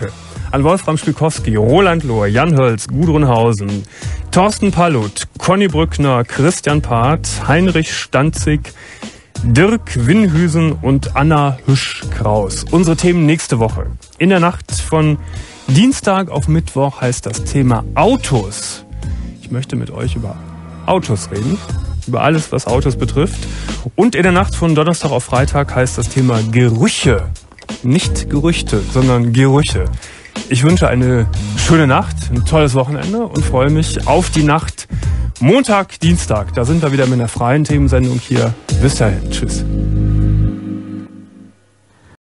an Wolfram Spilkowski, Roland Lohr, Jan Hölz, Gudrun Hausen, Thorsten Pallut, Conny Brückner, Christian Part, Heinrich Stanzig, Dirk Winhüsen und Anna Hüsch-Kraus. Unsere Themen nächste Woche. In der Nacht von Dienstag auf Mittwoch heißt das Thema Autos. Ich möchte mit euch über Autos reden, über alles, was Autos betrifft. Und in der Nacht von Donnerstag auf Freitag heißt das Thema Gerüche. Nicht Gerüchte, sondern Gerüche. Ich wünsche eine schöne Nacht, ein tolles Wochenende und freue mich auf die Nacht Montag, Dienstag. Da sind wir wieder mit einer freien Themensendung hier. Bis dahin. Tschüss.